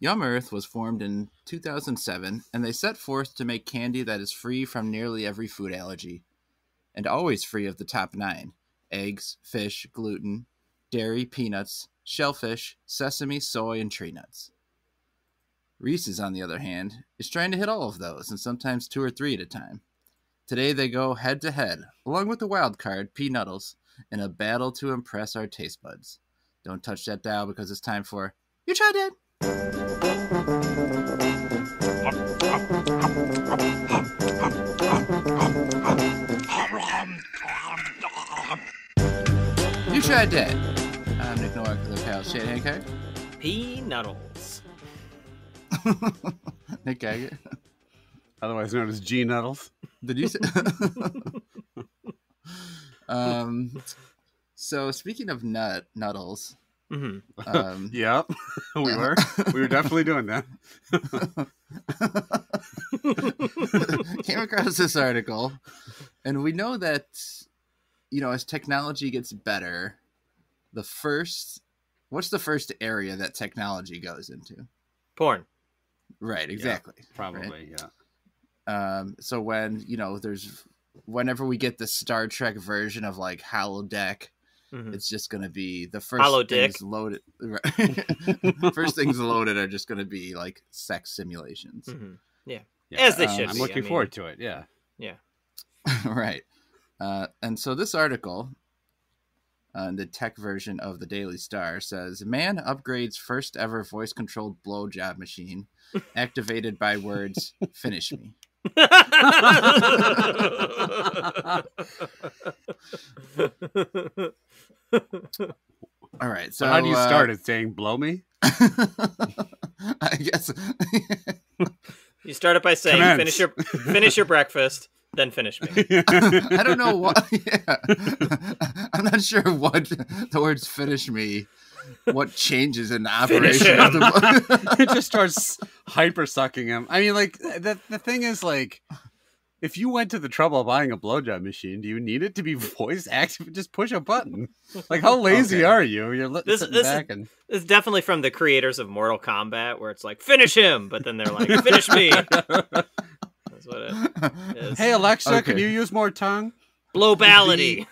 Yum Earth was formed in 2007, and they set forth to make candy that is free from nearly every food allergy, and always free of the top 9: eggs, fish, gluten, dairy, peanuts, shellfish, sesame, soy, and tree nuts. Reese's, on the other hand, is trying to hit all of those, and sometimes 2 or 3 at a time. Today they go head-to-head, along with the wild card, P-Nuttles, in a battle to impress our taste buds. Don't touch that dial because it's time for You Tried Dat! You Tried Dat! I'm Nick Nowak with our pal Shane Hancock. P-Nuttles. Nick Gaggett. Otherwise known as G-Nuttles. Did you say? So speaking of Nuttles. Mm-hmm. Yeah, we were definitely doing that. Came across this article, and we know that, as technology gets better, what's the first area that technology goes into? Porn. Right, exactly. Yeah, probably, right? Yeah. So when, whenever we get the Star Trek version of like holodeck, it's just going to be the first things loaded. Right? First things loaded are just going to be like sex simulations. Mm-hmm. Yeah. As they should I'm be. looking forward to it. Yeah. Yeah. Right. And so this article, the tech version of the Daily Star, says, man upgrades first ever voice controlled blowjob machine activated by words, finish me. All right. So how do you start it? Saying blow me? I guess you start it by saying Commence. finish your breakfast, then finish me. I don't know what. Yeah. I'm not sure what the words finish me. What changes in the operation of the It just starts hyper sucking him. I mean, like the thing is, like, if you went to the trouble of buying a blowjob machine, do you need it to be voice active? Just push a button. Like, how lazy are you? You're sitting back and this is definitely from the creators of Mortal Kombat, where it's like finish him, but then they're like finish me. That's what it is. Hey Alexa, can you use more tongue? Blowbality.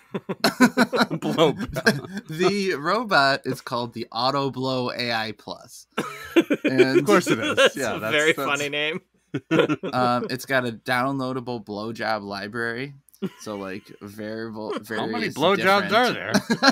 The robot is called the Auto Blow AI Plus. And of course it is. That's Yeah, a very funny name. It's got a downloadable blowjob library. So like various How many blowjobs are there?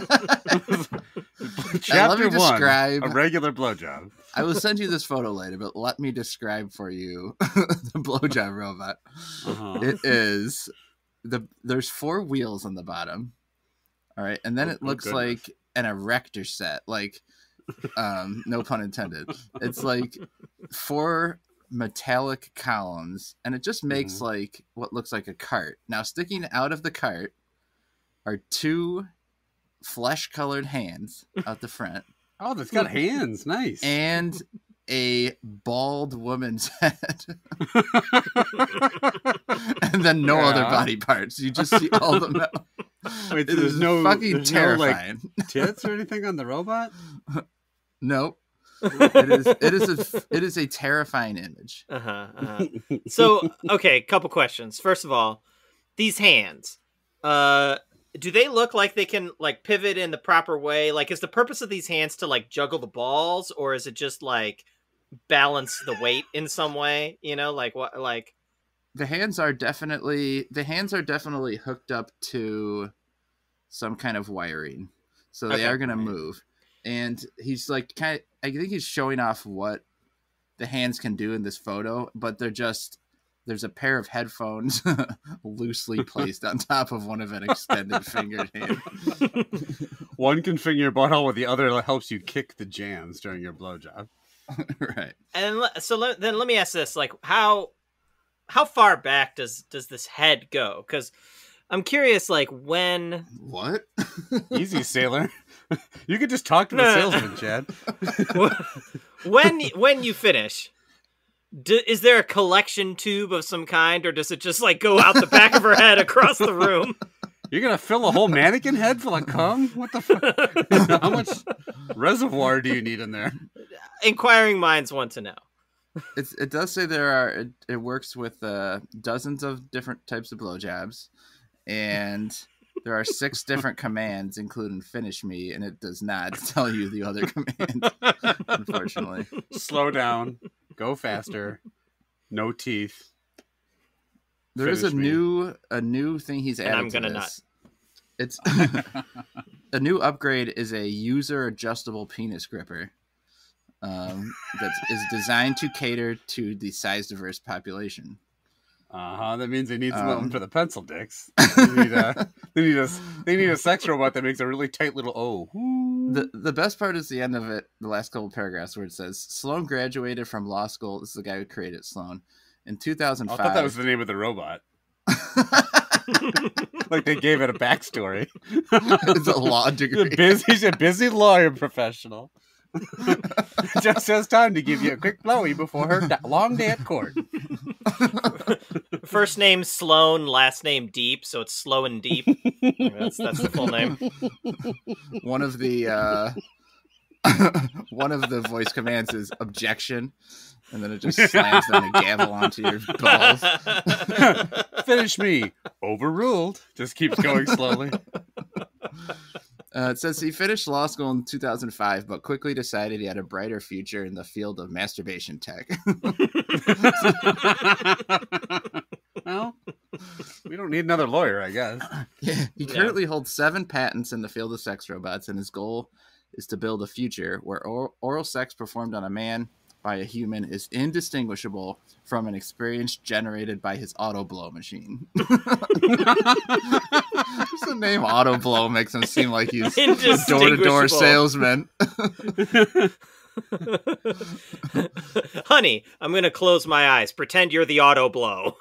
Chapter 1, a regular blowjob. I will send you this photo later, but let me describe for you the blowjob robot. It is there's 4 wheels on the bottom. All right, and then it looks like an erector set, like no pun intended. It's like 4 metallic columns, and it just makes like what looks like a cart. Now sticking out of the cart are 2 flesh-colored hands out the front. Oh, that's got hands. Nice. And a bald woman's head. And then no other body parts. You just see all the metal. Wait, It is fucking terrifying. No, like, tits or anything on the robot? Nope. It is a terrifying image. So, okay, couple questions. First of all, these hands, do they look like they can like pivot in the proper way? Like, is the purpose of these hands to like juggle the balls, or is it just like balance the weight in some way? Like what? Like the hands are definitely hooked up to some kind of wiring, so they are going to move. And he's like I think he's showing off what the hands can do in this photo, but there's a pair of headphones loosely placed on top of one of an extended fingered hand. One can finger your butthole, with the other helps you kick the jams during your blowjob. Right. And so then let me ask this: like, how far back does this head go? Because I'm curious, like when. What? Easy, sailor. You could just talk to the salesman, Chad. When you finish, is there a collection tube of some kind, or does it just like go out the back of her head across the room? You're gonna fill a whole mannequin head full of cum? What the fuck? How much reservoir do you need in there? inquiring minds want to know. It does say it works with dozens of different types of blowjobs, and there are 6 different commands, including finish me, and it does not tell you the other commands, unfortunately. Slow down, go faster, no teeth. There is a new thing he's added. And I'm gonna to this. It's a new upgrade is a user adjustable penis gripper. That is designed to cater to the size diverse population. That means they need something for the pencil dicks. They need a sex robot that makes a really tight little O. The best part is the end of it, the last couple paragraphs where it says Sloan graduated from law school. This is the guy who created Sloan in 2005. I thought that was the name of the robot. Like they gave it a backstory. It's a law degree. He's a busy lawyer professional. Just has time to give you a quick blowy before her long day at court. First name Sloan, last name Deep, so it's Slow and Deep. That's the full name. One of the voice commands is objection, and then it just slams down a gavel onto your balls. Finish me. Overruled. Just keeps going slowly. It says he finished law school in 2005, but quickly decided he had a brighter future in the field of masturbation tech. Well, we don't need another lawyer, I guess. Yeah, he currently holds 7 patents in the field of sex robots, and his goal is to build a future where oral sex performed on a man by a human is indistinguishable from an experience generated by his auto blow machine. Just the name auto blow makes him seem like he's a door-to-door salesman. Honey, I'm going to close my eyes. Pretend you're the auto blow.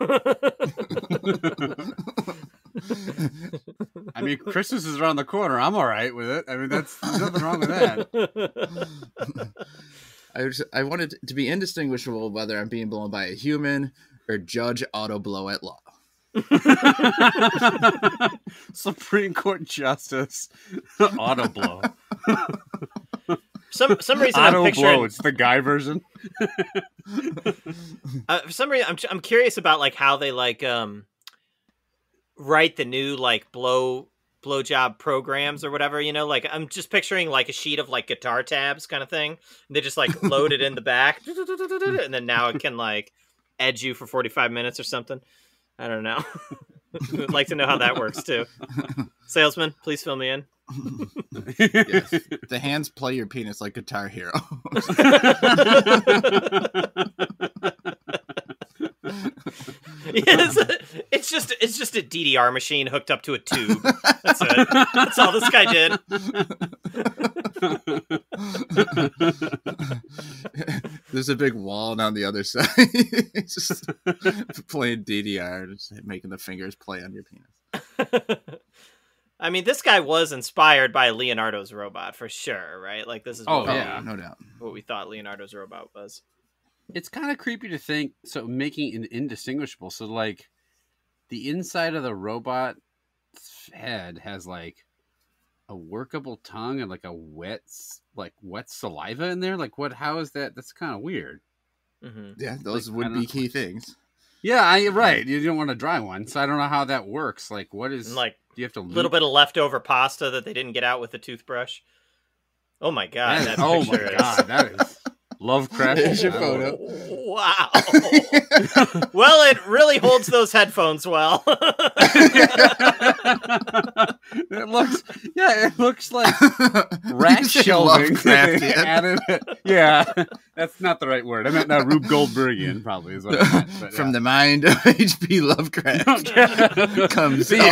I mean, Christmas is around the corner. I'm all right with it. I mean, there's nothing wrong with that. I wanted it to be indistinguishable whether I'm being blown by a human or Judge Auto Blow at Law. Supreme Court Justice Auto Blow. Some reason Auto I'm picturing... Blow. It's the guy version. For some reason, I'm curious about like how they like write the new like blowjob programs or whatever, you know, like I'm just picturing like a sheet of like guitar tabs kind of thing. And they just like load it in the back and then now it can like edge you for 45 minutes or something. I don't know. I'd like to know how that works too. Salesman, please fill me in. Yes. The hands play your penis like Guitar Hero. Yes, it's just a DDR machine hooked up to a tube. That's it. That's all this guy did. There's a big wall on the other side. It's just playing DDR, just making the fingers play on your penis. I mean, this guy was inspired by Leonardo's robot for sure, right? Like this is no doubt what we thought Leonardo's robot was. It's kind of creepy to think, so making it indistinguishable. So, like, the inside of the robot's head has, like, a workable tongue and, like, wet saliva in there. Like, how is that? That's kind of weird. Mm-hmm. Yeah, those would be key things. Yeah, right. You don't want a dry one, so I don't know how that works. Like, what is... And, like, do you have to... A little bit of leftover pasta that they didn't get out with the toothbrush. Oh, my God. Oh, my God. That is... Lovecraft. There's your photo. Wow. Well, it really holds those headphones well. It looks like rat shelving. Yeah, that's not the right word. I meant Rube Goldbergian, probably is what I meant. But, From the mind of H.P. Lovecraft comes the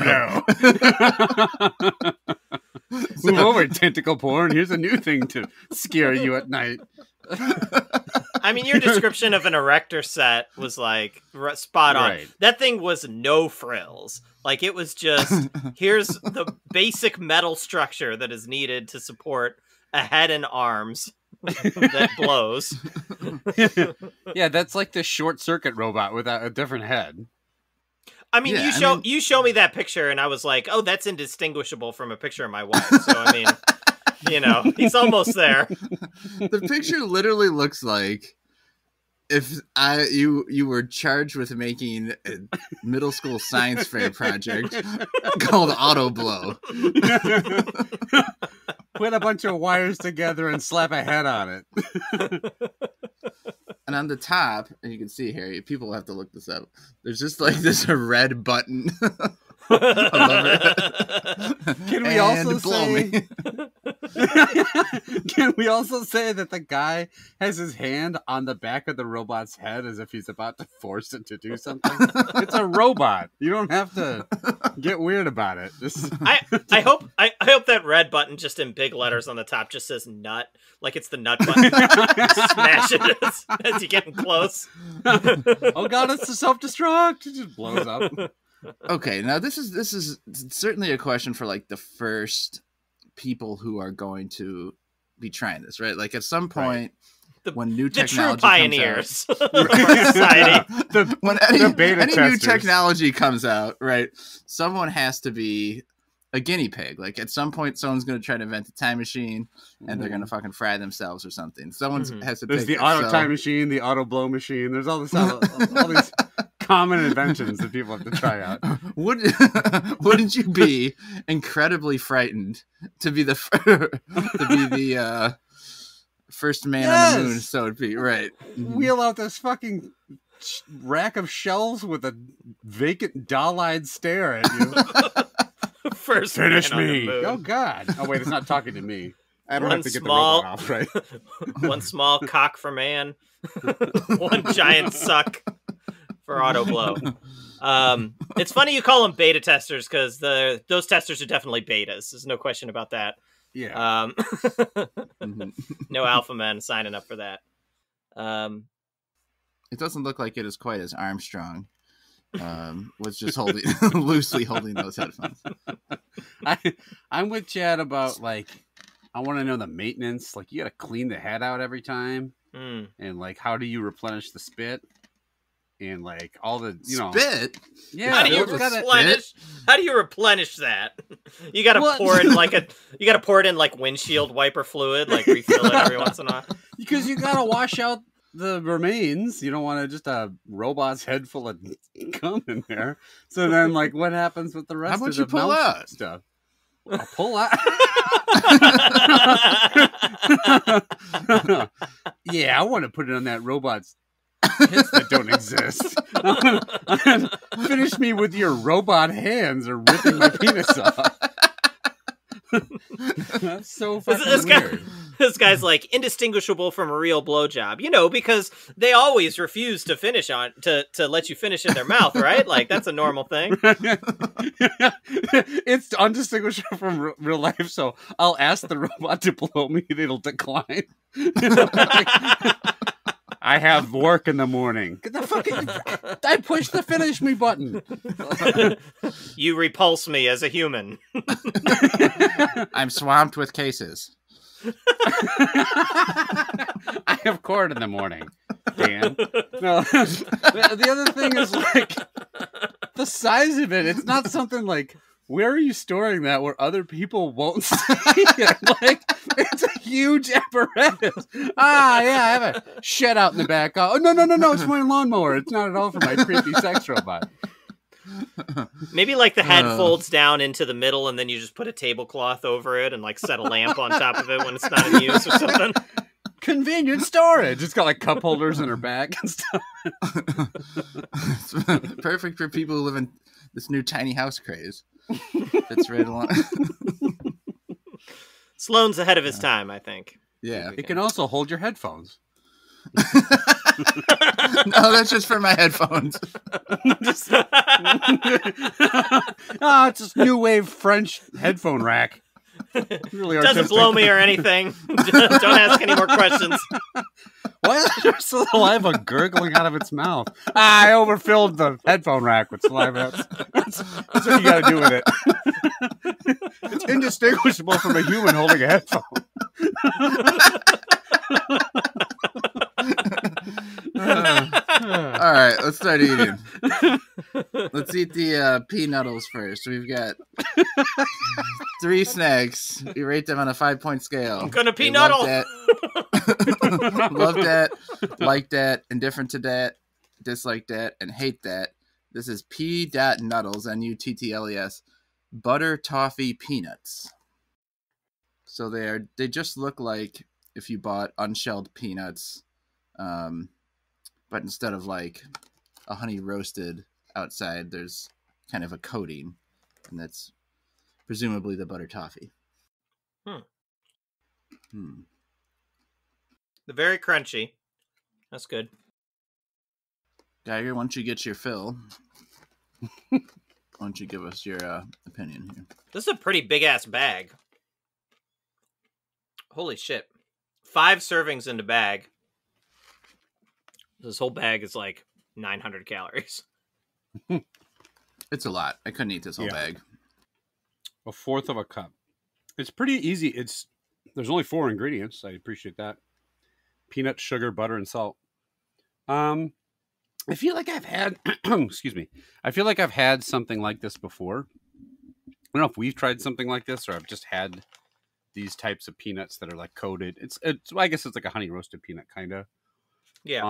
auto blow. Move over, tentacle porn. Here's a new thing to scare you at night. I mean, your description of an erector set was like spot on. Right. That thing was no frills. Like it was just, here's the basic metal structure that is needed to support a head and arms that blows. Yeah, that's like the short circuit robot without a different head. I mean, you show me that picture and I was like, oh, that's indistinguishable from a picture of my wife. So, I mean... He's almost there. The picture literally looks like if you were charged with making a middle school science fair project called Auto Blow. Put a bunch of wires together and slap a head on it. And on the top, and you can see here, people will have to look this up. There's just like this red button. I love it. Can we also say? Can we also say that the guy has his hand on the back of the robot's head as if he's about to force it to do something? It's a robot. You don't have to get weird about it. I hope that red button just in big letters on the top just says nut, like it's the nut button. Smash it as you get close. Oh god, it's the self-destruct. It just blows up. Okay, now this is certainly a question for like the first people who are going to be trying this, right? Like at some point, when new technology true pioneers comes out, of our society, when any new technology comes out, right? Someone has to be a guinea pig. Like at some point, someone's going to try to invent a time machine, and they're going to fucking fry themselves or something. Someone has to. There's the auto time machine, the auto blow machine. There's all this, all these common inventions that people have to try out. Wouldn't you be incredibly frightened to be the first man on the moon? So it'd be right. Wheel out this fucking rack of shelves with a vacant doll-eyed stare at you. First, finish me! Oh god! Oh wait, it's not talking to me. I don't have to get the robot off, right? One small cock for man, one giant suck for auto blow. It's funny you call them beta testers because those testers are definitely betas. There's no question about that. Yeah. No alpha men signing up for that. It doesn't look like it is quite as Armstrong was just loosely holding those headphones. I'm with Chad about like I want to know the maintenance. Like you got to clean the head out every time, and like how do you replenish the spit? And like all the spit. Yeah, how do you replenish? How do you replenish that? You got to pour it in like windshield wiper fluid, like refill it every once in a while. Because you got to wash out the remains. You don't want to just a robot's head full of cum in there. So then, like, what happens with the rest How of the pull out stuff? I'll pull out. Yeah, I want to put it on that robot's tits that don't exist. Finish me with your robot hands or ripping my penis off. That's so fucking weird. This guy's like indistinguishable from a real blowjob, because they always refuse to finish to let you finish in their mouth, right? Like that's a normal thing. It's undistinguishable from real life, so I'll ask the robot to blow me and it'll decline. I have work in the morning. Get the fucking! I pushed the finish me button. You repulse me as a human. I'm swamped with cases. I have court in the morning, Dan. No, the other thing is like the size of it. It's not something like where are you storing that where other people won't see it? Like it's a huge apparatus. Yeah, I have a shed out in the back. Oh no, it's my lawnmower. It's not at all for my creepy sex robot. Maybe like the head folds down into the middle and then you just put a tablecloth over it and like set a lamp on top of it when it's not in use or something. Convenient storage. It's got like cup holders in her back and stuff. It's perfect for people who live in this new tiny house craze. Fits right along. Sloane's ahead of his time, I think. Yeah. It can also hold your headphones. No, that's just for my headphones. It's this new wave French headphone rack. Really doesn't blow me or anything. Don't ask any more questions. Why is there saliva gurgling out of its mouth? I overfilled the headphone rack with saliva. That's what you got to do with it. It's indistinguishable from a human holding a headphone. All right, let's start eating. Let's eat the P-Nuttles first. We've got 3 snacks. We rate them on a 5-point scale. I'm gonna We P-Nuddle. Love that, like that, indifferent to that, dislike that, and hate that. This is P-Nuttles, Nuttles, Butter Toffee Peanuts. So they just look like if you bought unshelled peanuts, but instead of like a honey roasted outside, there's kind of a coating, and that's presumably the butter toffee. They're very crunchy. That's good. Geiger, once you get your fill, why don't you give us your opinion here? This is a pretty big ass bag. Holy shit. 5 servings in the bag. This whole bag is like 900 calories. It's a lot. I couldn't eat this whole bag. 1/4 of a cup. It's pretty easy. There's only 4 ingredients. I appreciate that. Peanuts, sugar, butter, and salt. I feel like I've had excuse me. I feel like I've had something like this before. I don't know if we've tried something like this, or I've just had these types of peanuts that are like coated. It's I guess it's like a honey roasted peanut kind of. Yeah.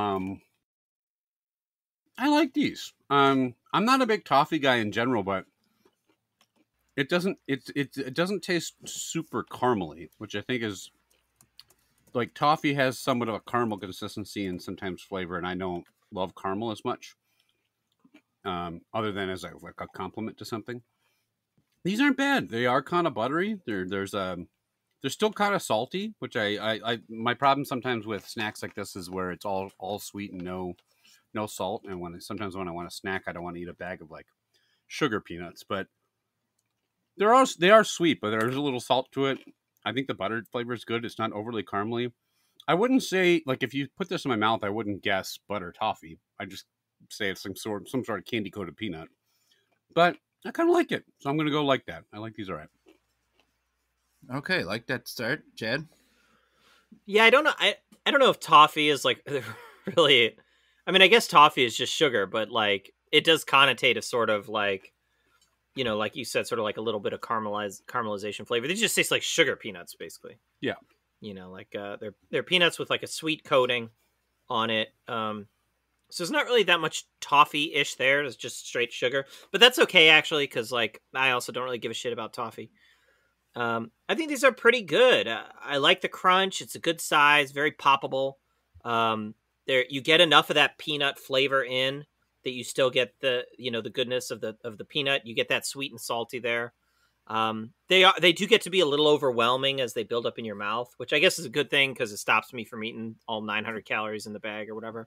I like these. I'm not a big toffee guy in general, but it doesn't taste super caramely, which I think is like toffee has somewhat of a caramel consistency and sometimes flavor, and I don't love caramel as much. Other than as like a compliment to something. These aren't bad. They are kind of buttery. They're still kind of salty, which I my problem sometimes with snacks like this is where it's all sweet and no salt. And sometimes when I want a snack, I don't want to eat a bag of like sugar peanuts. But they are sweet, but there's a little salt to it. I think the butter flavor is good. It's not overly caramely. I wouldn't say like if you put this in my mouth, I wouldn't guess butter toffee. I just say it's some sort of candy coated peanut. But I kind of like it, so I'm gonna go like that. I like these all right. Okay, like that start, Chad. Yeah, I don't know. I don't know if toffee is like really. I mean, I guess toffee is just sugar, but like it does connotate a sort of like, you know, like you said, sort of like a little bit of caramelization flavor. They just taste like sugar peanuts, basically. Yeah. You know, like they're peanuts with like a sweet coating on it. So it's not really that much toffee-ish there. It's just straight sugar. But that's okay, actually, because like I also don't really give a shit about toffee. I think these are pretty good. I like the crunch. It's a good size, very poppable. You get enough of that peanut flavor in that you still get the goodness of the peanut. You get that sweet and salty there. They do get to be a little overwhelming as they build up in your mouth, which I guess is a good thing because it stops me from eating all 900 calories in the bag or whatever.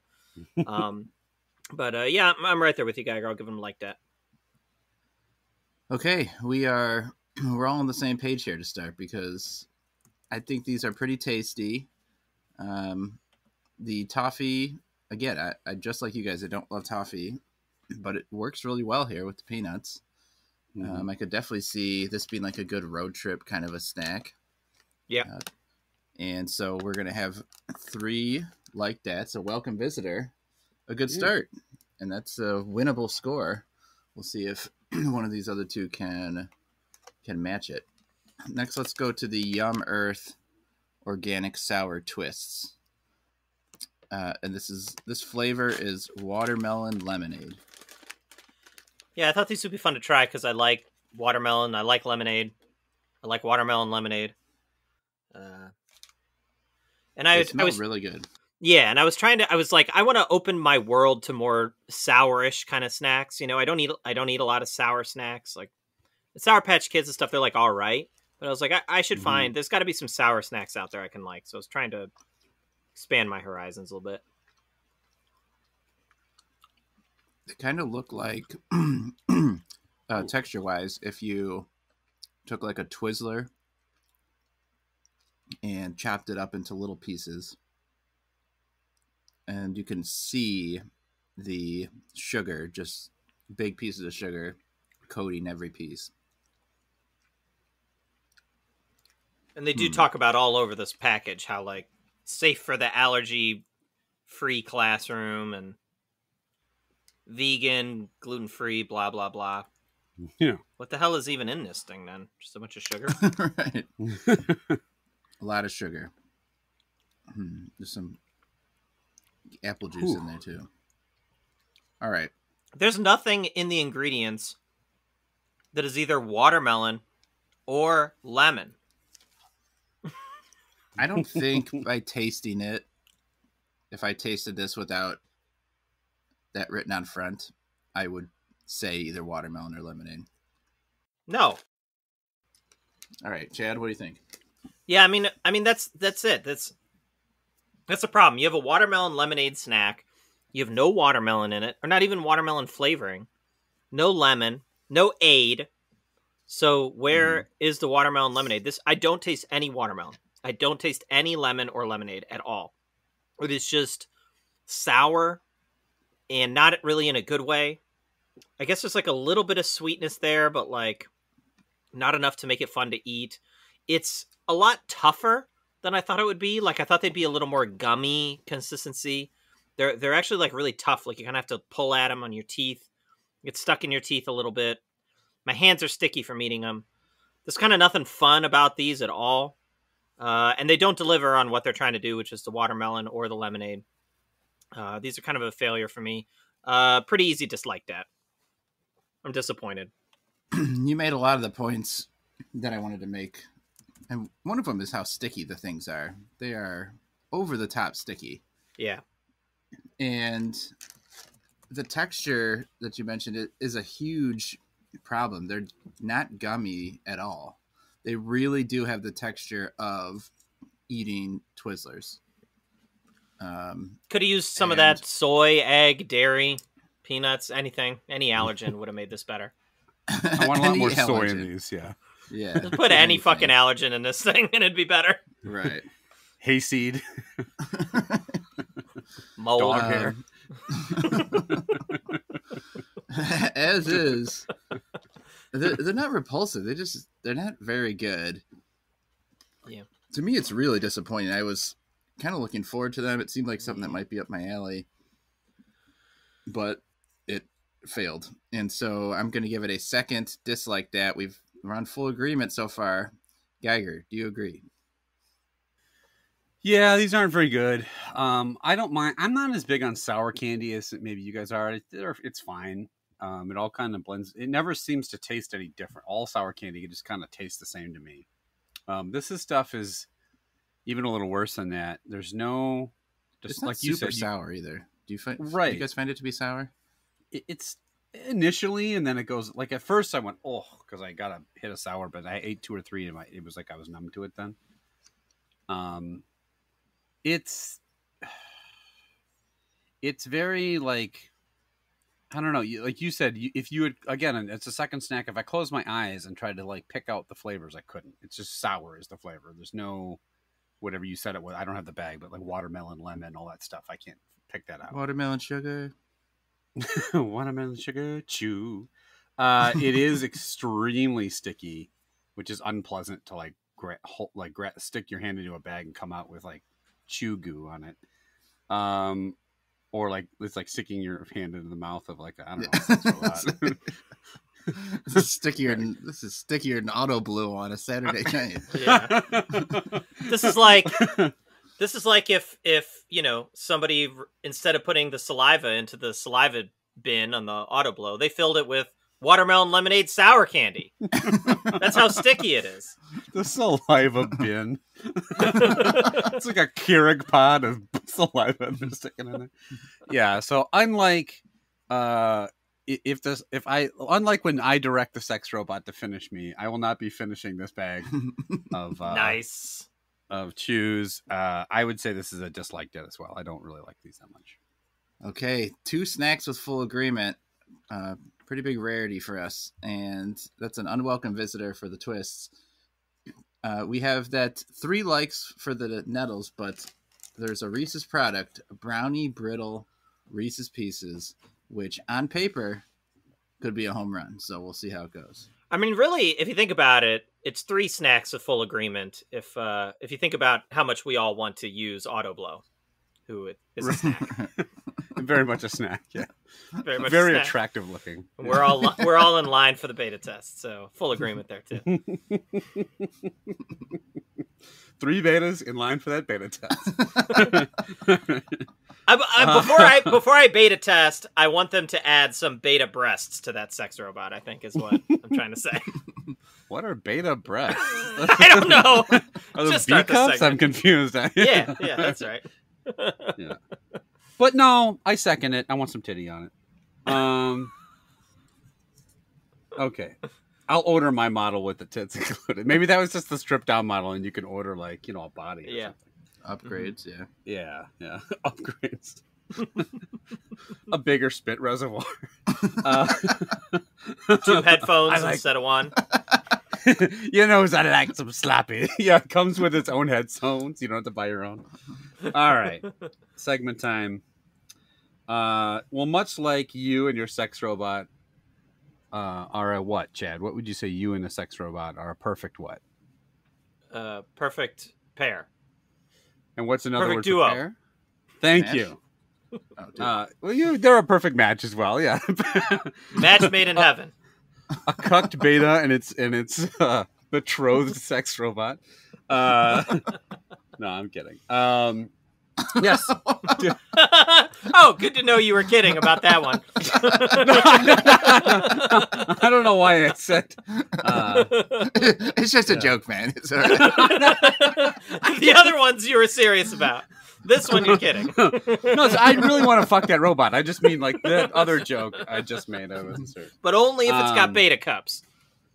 But yeah, I'm right there with you, Geiger. I'll give them like that. Okay, we're all on the same page here to start because I think these are pretty tasty. The toffee, again, I just like you guys, I don't love toffee, but it works really well here with the peanuts. Mm-hmm. I could definitely see this being like a good road trip kind of a snack. Yeah. And so we're going to have 3 like that. So welcome visitor, a good start. And that's a winnable score. We'll see if one of these other 2 can match it. Next, let's go to the Yum Earth Organic Sour Twists. And this flavor is watermelon lemonade. Yeah, I thought these would be fun to try because I like watermelon. I like lemonade. I like watermelon lemonade. And They smell really good. Yeah, and I was like, I want to open my world to more sourish kind of snacks. You know, I don't eat a lot of sour snacks. Like the Sour Patch Kids and stuff, they're like all right. But I was like, I should find there's got to be some sour snacks out there I can like. So I was trying to expand my horizons a little bit. They kind of look like, texture-wise, if you took like a Twizzler and chopped it up into little pieces. And you can see the sugar, just big pieces of sugar coating every piece. And they do talk about all over this package how like safe for the allergy-free classroom and vegan, gluten-free, blah, blah, blah. Yeah. What the hell is even in this thing then? Just a bunch of sugar? Right. A lot of sugar. There's some apple juice in there too. All right. There's nothing in the ingredients that is either watermelon or lemon. I don't think by tasting it, if I tasted this without that written on front, I would say either watermelon or lemonade. No. All right, Chad, what do you think? Yeah, I mean that's it. That's the problem. You have a watermelon lemonade snack. You have no watermelon in it, or not even watermelon flavoring. No lemon, no aid. So where is the watermelon lemonade? I don't taste any watermelon. I don't taste any lemon or lemonade at all. It is just sour and not really in a good way. I guess there's like a little bit of sweetness there, but like not enough to make it fun to eat. It's a lot tougher than I thought it would be. Like I thought they'd be a little more gummy consistency. They're actually like really tough. Like you kind of have to pull at them on your teeth. Get stuck in your teeth a little bit. My hands are sticky from eating them. There's kind of nothing fun about these at all. And they don't deliver on what they're trying to do, which is the watermelon or the lemonade. These are kind of a failure for me. Pretty easy dislike that. I'm disappointed. You made a lot of the points that I wanted to make. And one of them is how sticky the things are. They are over the top sticky. Yeah. And the texture that you mentioned is a huge problem. They're not gummy at all. They really do have the texture of eating Twizzlers. Could have used some of that soy, egg, dairy, peanuts, anything. Any allergen would have made this better. I want a lot more soy in these, yeah. Yeah. Just put any fucking allergen in this thing and it'd be better. Right. Hayseed. Mold. Dog hair. As is. They're not repulsive. They're not very good. Yeah. To me, it's really disappointing. I was kind of looking forward to them. It seemed like something that might be up my alley, but it failed. And so I'm going to give it a second dislike that. We're on full agreement so far. Geiger, do you agree? Yeah, these aren't very good. I don't mind. I'm not as big on sour candy as maybe you guys are. It's fine. It all kind of blends. It never seems to taste any different. All sour candy just kind of tastes the same to me. This stuff is even a little worse than that. There's no, just it's not like you super said, sour either. Do right? Do you guys find it to be sour? It's initially, and then it goes like at first I went because I got a hit of sour, but I ate 2 or 3 and it was like I was numb to it then. It's very like, I don't know. Like you said, if you would, again, it's a second snack. If I closed my eyes and tried to like pick out the flavors, I couldn't. It's just sour is the flavor. There's no, whatever you said it was. I don't have the bag, but like watermelon, lemon, all that stuff. I can't pick that out. Watermelon sugar. Watermelon sugar, chew. It is extremely sticky, which is unpleasant to stick your hand into a bag and come out with like chew goo on it. Or like it's like sticking your hand into the mouth of like, I don't know. This is stickier than Auto Blue on a Saturday night. Yeah. This is like if somebody, instead of putting the saliva into the saliva bin on the Auto Blow, they filled it with watermelon lemonade sour candy. That's how sticky it is. The saliva bin. It's like a Keurig pod of saliva they're sticking in there. Yeah, so unlike unlike when I direct the sex robot to finish me, I will not be finishing this bag of nice of chews. I would say this is a dislike dead as well. I don't really like these that much. Okay, 2 snacks with full agreement. Pretty big rarity for us, and that's an unwelcome visitor for the twists. We have that 3 likes for the Nettles, but there's a Reese's product, a Brownie Brittle Reese's Pieces, which on paper could be a home run. So we'll see how it goes. I mean, really, if you think about it, it's 3 snacks with full agreement. If you think about how much we all want to use Auto Blow, who is a snack. Very much a snack. Yeah. Very much Very a snack. attractive looking. We're all in line for the beta test, so full agreement there too. 3 betas in line for that beta test. Before I beta test, I want them to add some beta breasts to that sex robot. I think is what I'm trying to say. What are beta breasts? I don't know. Are those Just B start the cups? segment. I'm confused. Yeah, that's right. Yeah. But no, I second it. I want some titty on it. Okay. I'll order my model with the tits included. Maybe that was just the stripped down model and you can order like, a body. Yeah. Upgrades, Yeah. Upgrades. A bigger spit reservoir. 2 headphones instead of 1. I like some sloppy. Yeah, it comes with its own headphones. You don't have to buy your own. All right. Segment time. Well, much like you and your sex robot are a what, Chad? What would you say you and a sex robot are a perfect what? Perfect pair. And what's another Perfect word duo. for pair? Thank Match? you. Oh, They're a perfect match as well. Yeah. Match made in heaven. A cucked beta and its betrothed sex robot. No, I'm kidding. Yes. Oh, good to know you were kidding about that one. I don't know why I said. it's just a joke, man. It's all right. The other ones you were serious about. This one you're kidding. No, I really want to fuck that robot. I just mean like that other joke I just made. I wasn't serious. But only if it's got beta cups.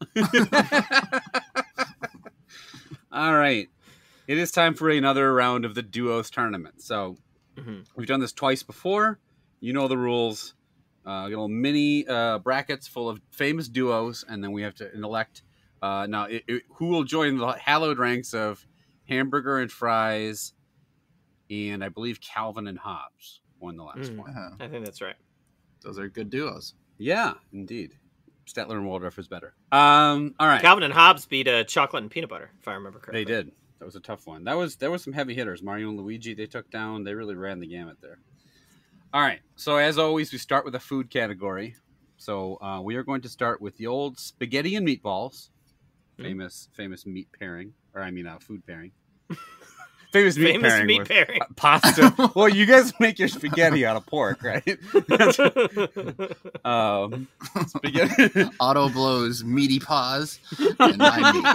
All right. It is time for another round of the duos tournament. So we've done this twice before. You know the rules. Little mini brackets full of famous duos, and then we have to elect who will join the hallowed ranks of Hamburger and Fries, and I believe Calvin and Hobbes won the last one. I think that's right. Those are good duos. Yeah, indeed. Stettler and Waldorf is better. All right. Calvin and Hobbes beat Chocolate and Peanut Butter, if I remember correctly. They did. That was a tough one. There was some heavy hitters. Mario and Luigi they took down. They really ran the gamut there. All right. So as always, we start with a food category. So we are going to start with the old spaghetti and meatballs. Famous meat pairing, or I mean food pairing. Famous meat pairing. Pasta. Well, you guys make your spaghetti out of pork, right? Spaghetti. Auto blows meaty paws and my meat.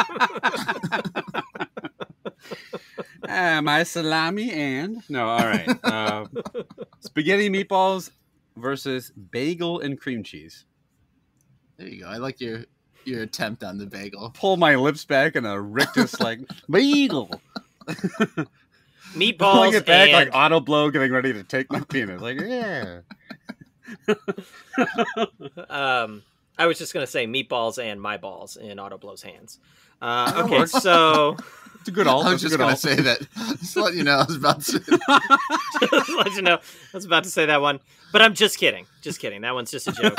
My salami and no, all right. Spaghetti meatballs versus bagel and cream cheese. There you go. I like your attempt on the bagel. Pull my lips back in a rictus like bagel. Meatballs Pulling it back and... like auto blow, getting ready to take my penis. Like yeah. I was just gonna say meatballs and my balls in Auto Blow's hands. Okay, so it's a good alt. I was just gonna say that. Just to let you know, I was about to. Just to let you know, I was about to say that one, but I'm just kidding. Just kidding. That one's just a joke.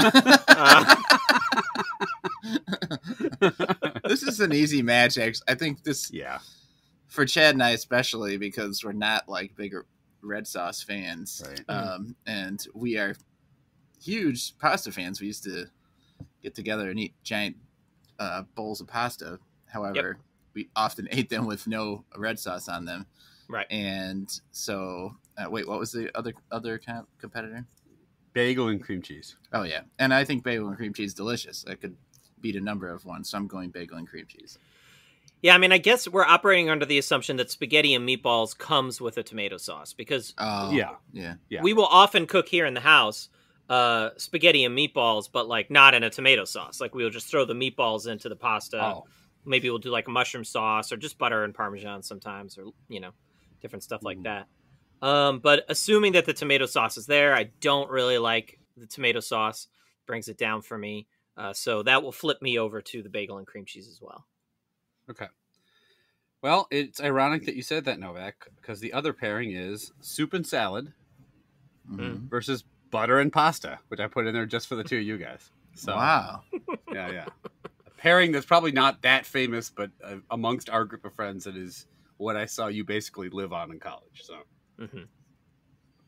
This is an easy match. Actually, I think this. Yeah. For Chad and I, especially because we're not like bigger red sauce fans, right. And we are huge pasta fans. We used to get together and eat giant bowls of pasta. However, we often ate them with no red sauce on them. Right. And so, wait, what was the other competitor? Bagel and cream cheese. Oh yeah, and I think bagel and cream cheese is delicious. That could beat a number of ones. So I'm going bagel and cream cheese. Yeah, I mean, I guess we're operating under the assumption that spaghetti and meatballs comes with a tomato sauce because yeah. we will often cook here in the house spaghetti and meatballs, but like not in a tomato sauce. Like we'll just throw the meatballs into the pasta. Oh. Maybe we'll do like a mushroom sauce or just butter and Parmesan sometimes, or different stuff like that. But assuming that the tomato sauce is there, I don't really like the tomato sauce. Brings it down for me. So that will flip me over to the bagel and cream cheese as well. Okay. Well, it's ironic that you said that, Novak, because the other pairing is soup and salad versus butter and pasta, which I put in there just for the two of you guys. So, wow. Yeah. A pairing that's probably not that famous, but amongst our group of friends, it is what I saw you basically live on in college. So,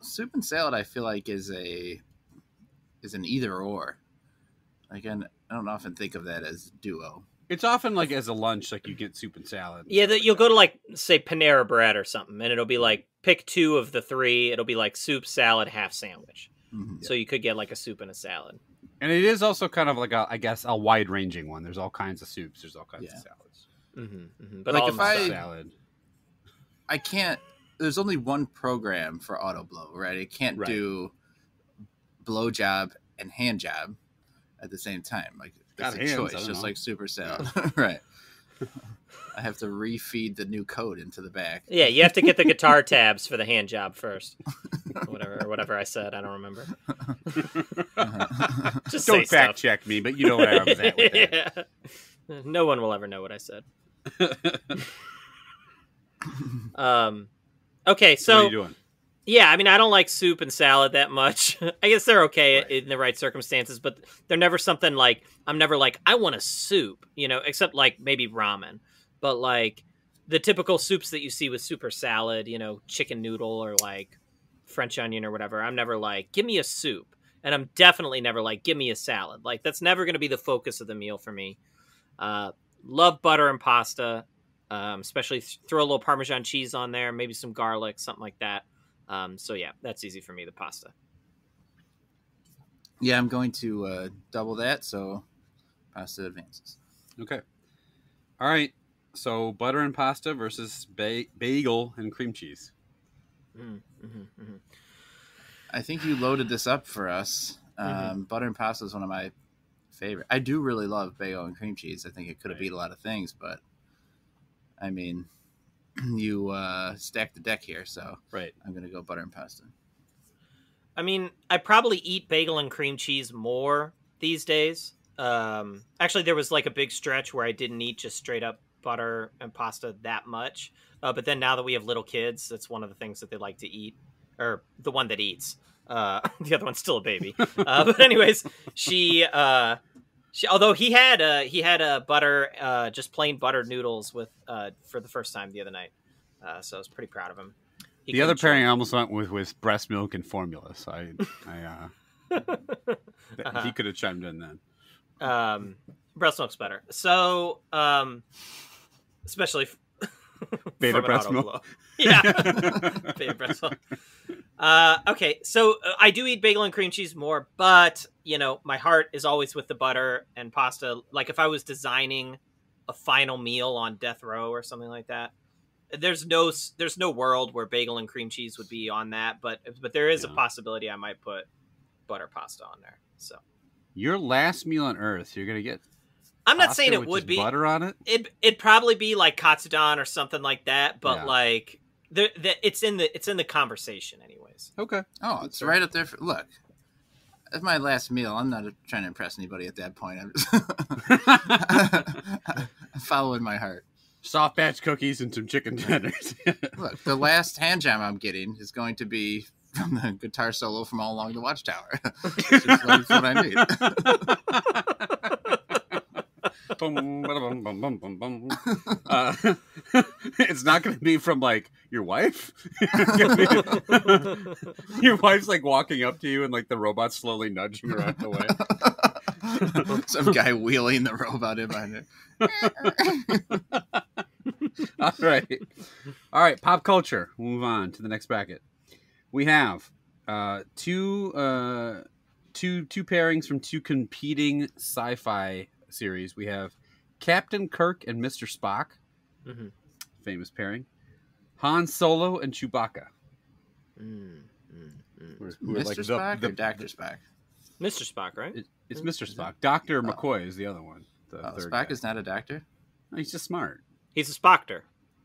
soup and salad, I feel like is an either or. Again, I don't often think of that as duo. It's often like as a lunch, like you get soup and salad. Yeah, you'll go to like say Panera Bread or something, and it'll be like pick 2 of the 3. It'll be like soup, salad, half sandwich. Mm-hmm. So you could get like a soup and a salad. And it is also kind of like I guess a wide ranging one. There's all kinds of soups. There's all kinds of salads. But like all if salad. I can't. There's only one program for auto blow, right? It can't do blow job and hand job at the same time. Like it's a choice, just like super salad, right? I have to refeed the new code into the back. Yeah, you have to get the guitar tabs for the hand job first. whatever I said, I don't remember. Just don't fact check me, but you know where I was at with that. Yeah. No one will ever know what I said. Okay, so what are you doing? Yeah, I mean, I don't like soup and salad that much. I guess they're okay in the right circumstances, but they're never something like, I'm never like, I want a soup, except like maybe ramen. But like the typical soups that you see with soup or salad, chicken noodle or like French onion or whatever, I'm never like, give me a soup. And I'm definitely never like, give me a salad. Like that's never going to be the focus of the meal for me. Love butter and pasta, especially throw a little Parmesan cheese on there, maybe some garlic, something like that. So yeah, that's easy for me, the pasta. Yeah, I'm going to double that, so pasta advances. Okay. All right. So butter and pasta versus bagel and cream cheese. I think you loaded this up for us. Butter and pasta is one of my favorite. I do really love bagel and cream cheese. I think it could have beat a lot of things, but I mean, you stacked the deck here, so I'm going to go butter and pasta. I mean, I probably eat bagel and cream cheese more these days. Actually, there was like a big stretch where I didn't eat just straight up butter and pasta that much. But then now that we have little kids, that's one of the things that they like to eat, or the one that eats. The other one's still a baby. But anyways, she although he had a butter, just plain buttered noodles with for the first time the other night. So I was pretty proud of him. The other pairing I almost went with was breast milk and formula. So he could have chimed in then. Breast milk's better. So, especially beta breast milk. Yeah, beta breast milk. Okay, so I do eat bagel and cream cheese more, but my heart is always with the butter and pasta. Like if I was designing a final meal on death row or something like that, there's no world where bagel and cream cheese would be on that, but there is a possibility I might put butter pasta on there. So your last meal on Earth, you're gonna get. I'm not saying it would be butter on it. It'd probably be like katsudon or something like that, but like it's in the conversation anyways. Okay. Oh, it's right up there. Look, that's my last meal. I'm not trying to impress anybody at that point. I'm just following my heart. Soft batch cookies and some chicken tenders. Look, the last hand jam I'm getting is going to be from the guitar solo from All Along the Watchtower. That's what I need. It's not going to be from like your wife. Your wife's like walking up to you and like the robot's slowly nudging her out the way. Some guy wheeling the robot in behind it. All right. Pop culture. We'll move on to the next bracket. We have two pairings from two competing sci-fi series. We have Captain Kirk and Mr. Spock, famous pairing. Han Solo and Chewbacca. Mr. Spock or Dr. Spock? Mr. Spock, right? It's Mr. Spock. Dr. McCoy is the other one. Spock is not a doctor? No, he's just smart. He's a Spockter.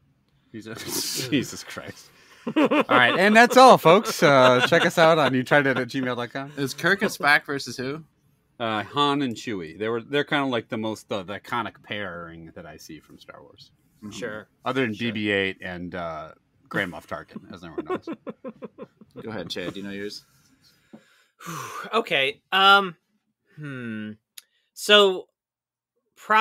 Jesus Christ. All right, and that's all, folks. Check us out on youtrydat@gmail.com. Is Kirk and Spock versus who? Han and Chewie. They're kind of like the most the iconic pairing that I see from Star Wars. Sure. Other than BB-8 and Grand Moff Tarkin, as everyone knows. Go ahead, Chad. Do you know yours? Okay. So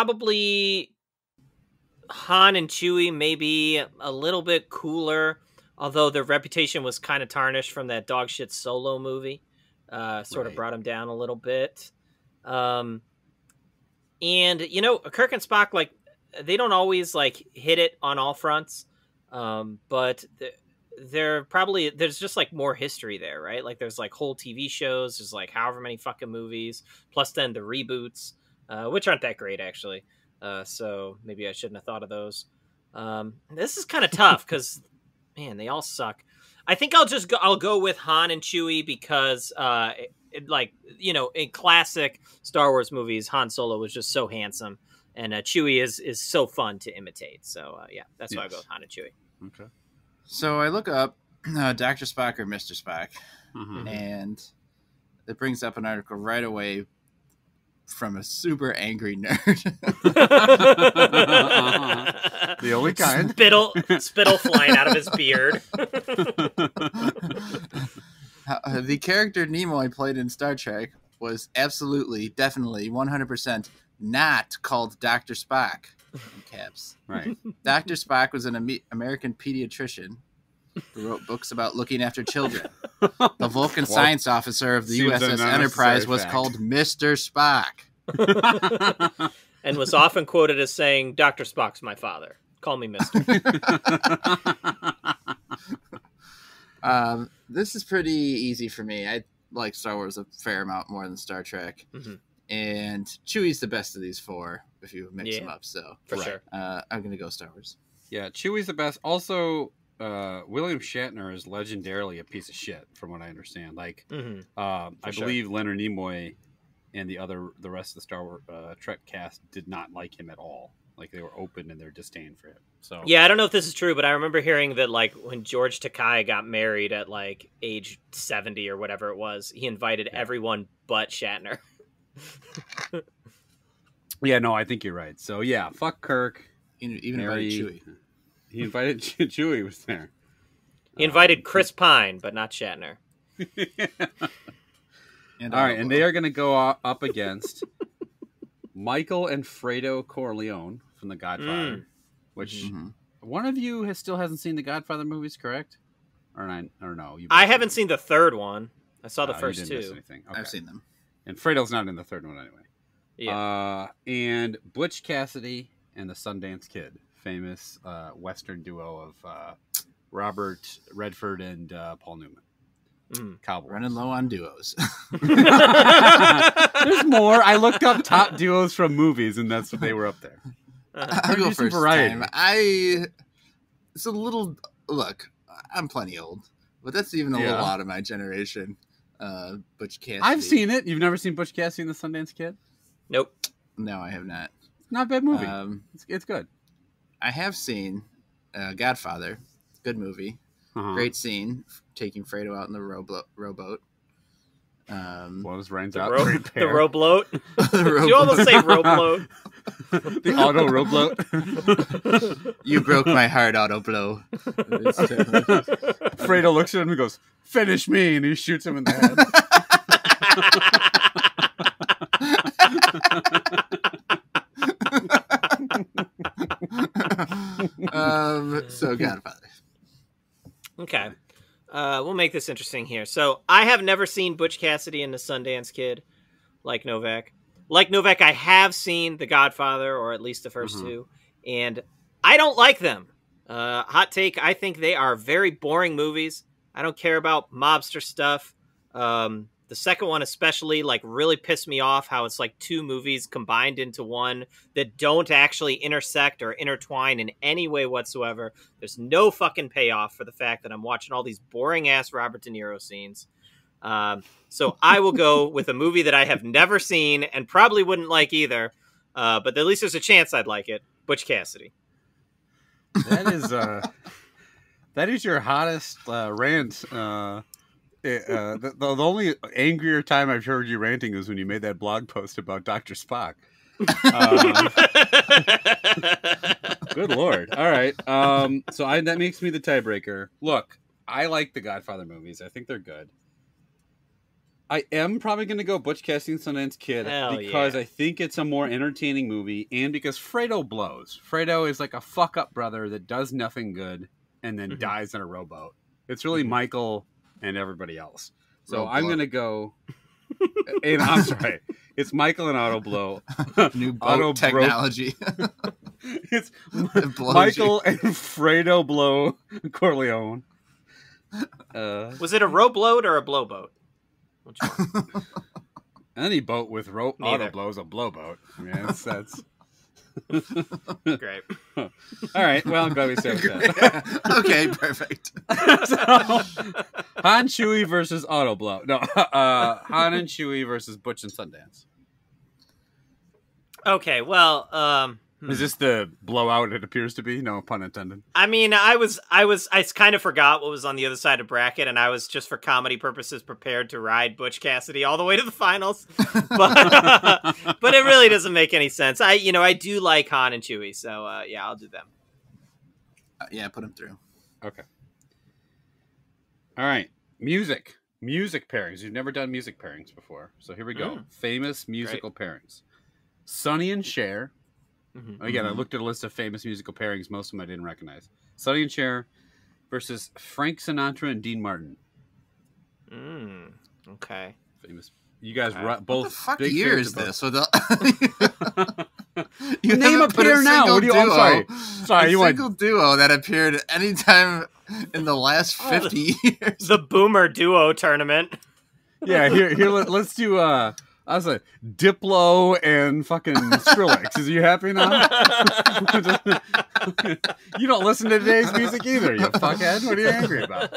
probably Han and Chewie maybe a little bit cooler, although their reputation was kind of tarnished from that dog shit Solo movie. Sort of Right. brought them down a little bit. And, you know, Kirk and Spock, like, they don't always, like, hit it on all fronts. But there's just, like, more history there, right? Like, there's, like, whole TV shows. There's, like, however many fucking movies. Plus then the reboots, which aren't that great, actually. So maybe I shouldn't have thought of those. This is kind of tough because, man, they all suck. I think I'll go with Han and Chewie because, like, you know, in classic Star Wars movies, Han Solo was just so handsome, and Chewie is so fun to imitate. So yeah, that's why I go with Han and Chewie. Okay. So I look up Dr. Spock or Mr. Spock, Mhm. and it brings up an article right away from a super angry nerd. The only kind. Spittle flying out of his beard. The character Nimoy played in Star Trek was absolutely, definitely, 100% not called Dr. Spock. In caps. Right. Dr. Spock was an American pediatrician who wrote books about looking after children. The Vulcan science officer of the seems an USS unnecessary Enterprise was fact. called Mr. Spock. And was often quoted as saying, "Dr. Spock's my father. Call me Mister." This is pretty easy for me. I like Star Wars a fair amount more than Star Trek. Mhm. And Chewie's the best of these four if you mix them up. So For sure. I'm going to go Star Wars. Yeah, Chewie's the best. Also, William Shatner is legendarily a piece of shit, from what I understand. Like, Mhm. I sure. believe Leonard Nimoy and the rest of the Star Wars Trek cast did not like him at all. Like, they were open in their disdain for him. So Yeah, I don't know if this is true, but I remember hearing that, like, when George Takei got married at, like, age 70 or whatever it was, he invited everyone but Shatner. yeah, no, I think you're right. So yeah, fuck Kirk. Even Mary- invited Chewie. He invited Chewie was there. He invited Chris Pine, but not Shatner. And All right, and they are going to go up against Michael and Fredo Corleone from The Godfather, which one of you still hasn't seen the Godfather movies, correct? Or no? I haven't seen the third one. I saw the You first didn't miss two. anything. Okay. I've seen them. And Fredo's not in the third one anyway. Yeah. And Butch Cassidy and the Sundance Kid, famous Western duo of Robert Redford and Paul Newman. Cowboys. Running low on duos. There's more. I looked up top duos from movies, and that's what they were up there. I'll go do some first variety. time. It's a little... Look, I'm plenty old, but that's even a little out of my generation. Butch Cassidy. I've seen it. You've never seen Butch Cassidy and the Sundance Kid? Nope. No, I have not. Not a bad movie. It's good. I have seen Godfather. Good movie. Great scene taking Fredo out in the rowboat. Blows rains The out. rowboat. Did you almost say rowboat? The auto rowboat. You broke my heart, auto blow. Fredo looks at him and goes, "Finish me," and he shoots him in the head. So Godfather. Okay. We'll make this interesting here. So I have never seen Butch Cassidy and the Sundance Kid, like Novak. Like Novak, I have seen The Godfather, or at least the first two, and I don't like them. Hot take, I think they are very boring movies. I don't care about mobster stuff. The second one especially, like, really pissed me off how it's like two movies combined into one that don't actually intersect or intertwine in any way whatsoever. There's no fucking payoff for the fact that I'm watching all these boring-ass Robert De Niro scenes. So I will go with a movie that I have never seen and probably wouldn't like either, but at least there's a chance I'd like it. Butch Cassidy. That is your hottest rant. The only angrier time I've heard you ranting is when you made that blog post about Dr. Spock. Good Lord. All right. So that makes me the tiebreaker. Look, I like the Godfather movies. I think they're good. I am probably going to go Butch Cassidy and Sundance Kid because I think it's a more entertaining movie and because Fredo blows. Fredo is like a fuck-up brother that does nothing good. and then dies in a rowboat. It's really Michael and everybody else. So Row I'm blow. going to go... And I'm sorry. It's Michael and Auto Blow. New boat Auto technology. It's It blows Michael and Fredo Blow Corleone. Was it a row bloat or a blow boat? Which one? Any boat with auto Neither. blow is a blow boat. I mean, that's... Great. All right. Well, I'm glad we said that. Okay, perfect. So, Han Chewie versus Auto Blow. No, Han and Chewie versus Butch and Sundance. Okay, well, Is this the blowout it appears to be? No pun intended. I mean, I kind of forgot what was on the other side of bracket, and I was just for comedy purposes prepared to ride Butch Cassidy all the way to the finals, but it really doesn't make any sense. I do like Han and Chewie, so yeah, I'll do them. Yeah, put him through. Okay. All right. Music pairings. We've never done music pairings before, so here we go. Famous musical pairings. Sonny and Cher. Again, I looked at a list of famous musical pairings. Most of them I didn't recognize. Sonny and Cher versus Frank Sinatra and Dean Martin. Okay. Famous. You guys both. What the fuck big year fans is of this? You name a haven't put pair now. single What do you? I'm sorry. Sorry, a you want single duo that appeared anytime in the last 50 years. The Boomer Duo tournament. Yeah, here. Let's do. I was like Diplo and fucking Skrillex. Is you happy now? You don't listen to today's music either, you fuckhead. What are you angry about?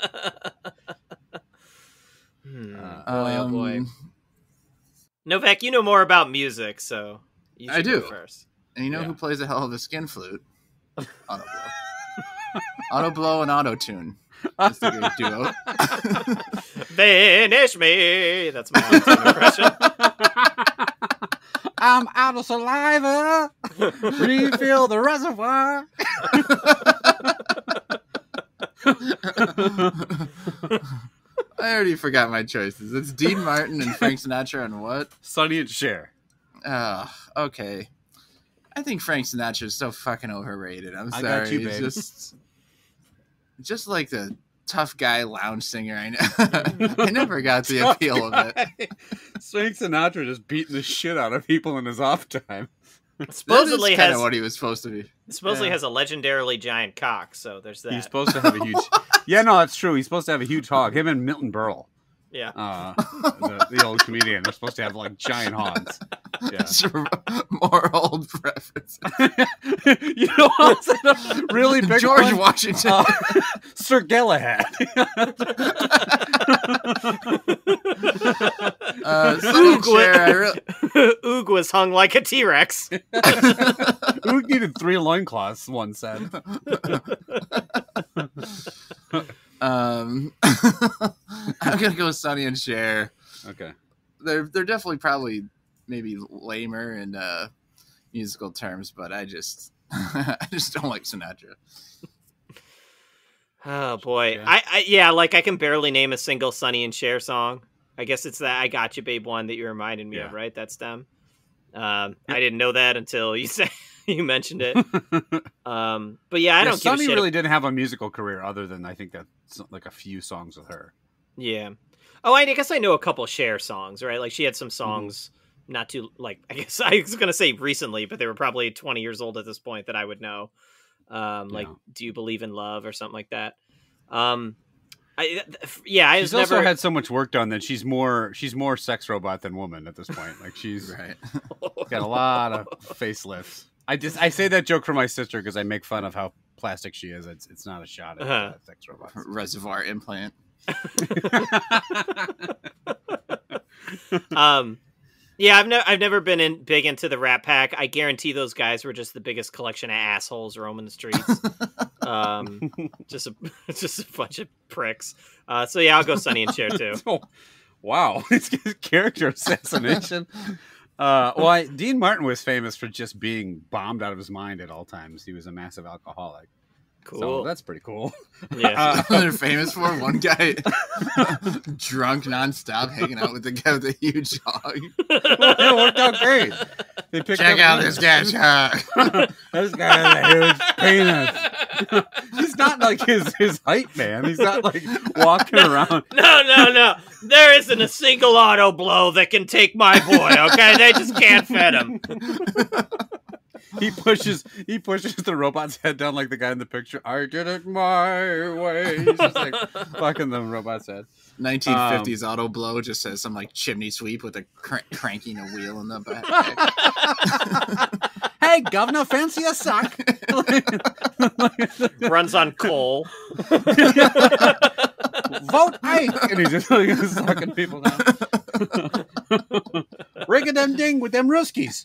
Boy, oh boy. Novak, you know more about music, so you should I do. go first. And you know who plays a hell of a skin flute? Auto Blow. Auto Blow and Auto Tune. That's the great duo. Finish me. That's my Auto-Tune impression. I'm out of saliva. Refill the reservoir. I already forgot my choices. It's Dean Martin and Frank Sinatra and what? Sonny and Cher. Okay. I think Frank Sinatra is so fucking overrated. I'm sorry. I got you, He's babe. just like the tough guy lounge singer. I know. I never got the appeal of it. Frank Sinatra just beating the shit out of people in his off time. Supposedly That's kind has of what he was supposed to be. supposedly has a legendarily giant cock, so there's that. He's supposed to have a huge... Yeah, no, it's true. He's supposed to have a huge hog. Him and Milton Berle. Yeah. The old comedian. They're supposed to have like giant hogs. Yeah. It's more old reference. You know what's a really big George one? Washington. Sir Galahad. Oog was hung like a T-Rex. Who needed 3 loincloths, one said. I'm gonna go with Sonny and Cher. Okay. They're definitely probably maybe lamer in musical terms, but I just don't like Sinatra. Oh boy, Yeah. I can barely name a single Sonny and Cher song. I guess it's that "I Got You, Babe" one that you reminded me of, right? That's them. I didn't know that until you mentioned it. But yeah, I don't give Sonny a shit. really didn't have a musical career other than I think that's like a few songs with her. Yeah. Oh, I guess I know a couple Cher songs, right? Like she had some songs not too I guess I was gonna say recently, but they were probably 20 years old at this point that I would know. Like "Do You Believe in Love" or something like that. She's also had so much work done that she's more sex robot than woman at this point. Like she's got a lot of facelifts. I say that joke for my sister because I make fun of how plastic she is. It's not a shot at sex robots. Reservoir implant. Yeah, I've never been big into the Rat Pack. I guarantee those guys were just the biggest collection of assholes roaming the streets. Just a bunch of pricks. So yeah, I'll go Sonny and Cher too. Oh, wow, it's character assassination. Dean Martin was famous for just being bombed out of his mind at all times. He was a massive alcoholic. Cool. So that's pretty cool. Yeah. They're famous for one guy drunk nonstop hanging out with the guy with the huge hog. It worked out great. They picked Check up out this guy's hat. This guy has a huge penis. He's not like his height, man. He's not like walking around. No. There isn't a single auto blow that can take my boy, okay? They just can't fit him. He pushes the robot's head down like the guy in the picture. I did it my way. He's just like fucking the robot's head. 1950s auto blow just says some like chimney sweep with a cranking a wheel in the back. Hey, governor, fancy a sock? Runs on coal. Vote Ike! And he's just like sucking people down. Rig a them ding with them Ruskies.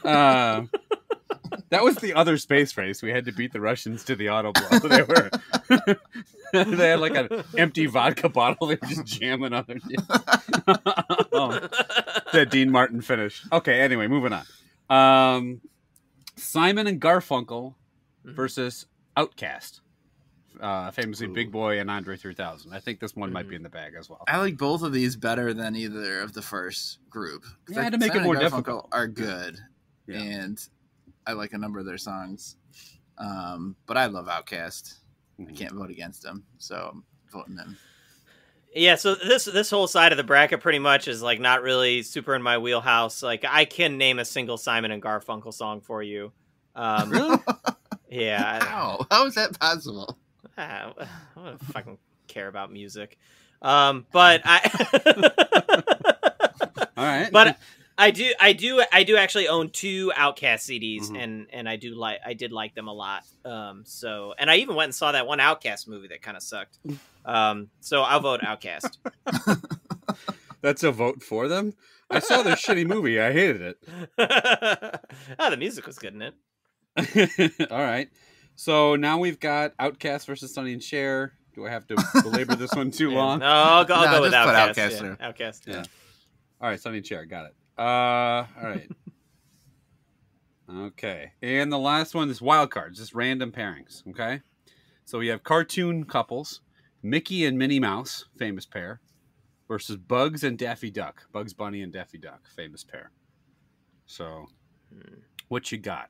That was the other space race. We had to beat the Russians to the auto blow. They had like an empty vodka bottle. They were just jamming on their that Dean Martin finish. Okay, anyway, moving on. Simon and Garfunkel versus Outkast. Famously Big Boy and Andre 3000. I think this one might be in the bag as well. I like both of these better than either of the first group. Yeah, I had to make it more difficult. Are good, and I like a number of their songs. But I love Outkast. I can't vote against them, so I'm voting them. Yeah, so this whole side of the bracket pretty much is like not really super in my wheelhouse. Like I can name a single Simon and Garfunkel song for you. Really? Yeah. How is that possible? I don't fucking care about music. But I All right. But I do actually own 2 Outkast CDs, and I did like them a lot. So, and I even went and saw that one Outkast movie that kind of sucked. So I'll vote Outkast. That's a vote for them? I saw their shitty movie. I hated it. The music was good in it. All right. So now we've got Outkast versus Sonny and Cher. Do I have to belabor this one too long? No, I'll go with Outkast. Outkast. Yeah. Outkast. Yeah. All right, Sonny and Cher. Got it. All right. Okay. And the last one is wild cards, just random pairings. Okay. So we have cartoon couples, Mickey and Minnie Mouse, famous pair, versus Bugs and Daffy Duck. Bugs Bunny and Daffy Duck, famous pair. So, what you got?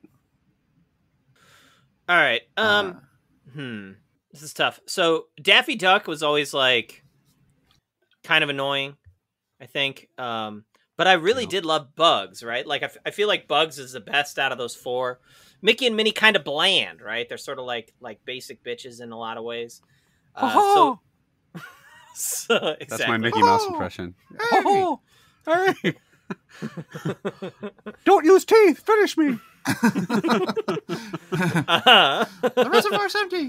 All right. This is tough. So Daffy Duck was always like kind of annoying, I think. But I really did love Bugs, right? Like I feel like Bugs is the best out of those 4. Mickey and Minnie kind of bland, right? They're sort of like basic bitches in a lot of ways. So exactly. That's my Mickey Mouse impression. Hey. Hey. Don't use teeth. Finish me. The reservoir's empty.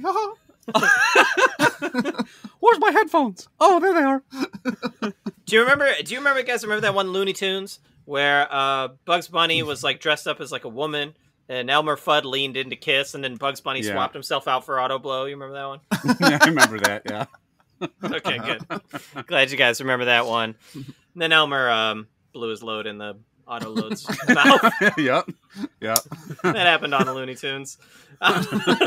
Where's my headphones? Oh, there they are. Do you remember, guys, remember that one Looney Tunes where Bugs Bunny was like dressed up as like a woman and Elmer Fudd leaned in to kiss and then Bugs Bunny swapped himself out for Auto Blow? You remember that one? Yeah, I remember that, yeah. Okay, good. Glad you guys remember that one. And then Elmer blew his load in the Auto Load's mouth. Yep. That happened on the Looney Tunes. Yep.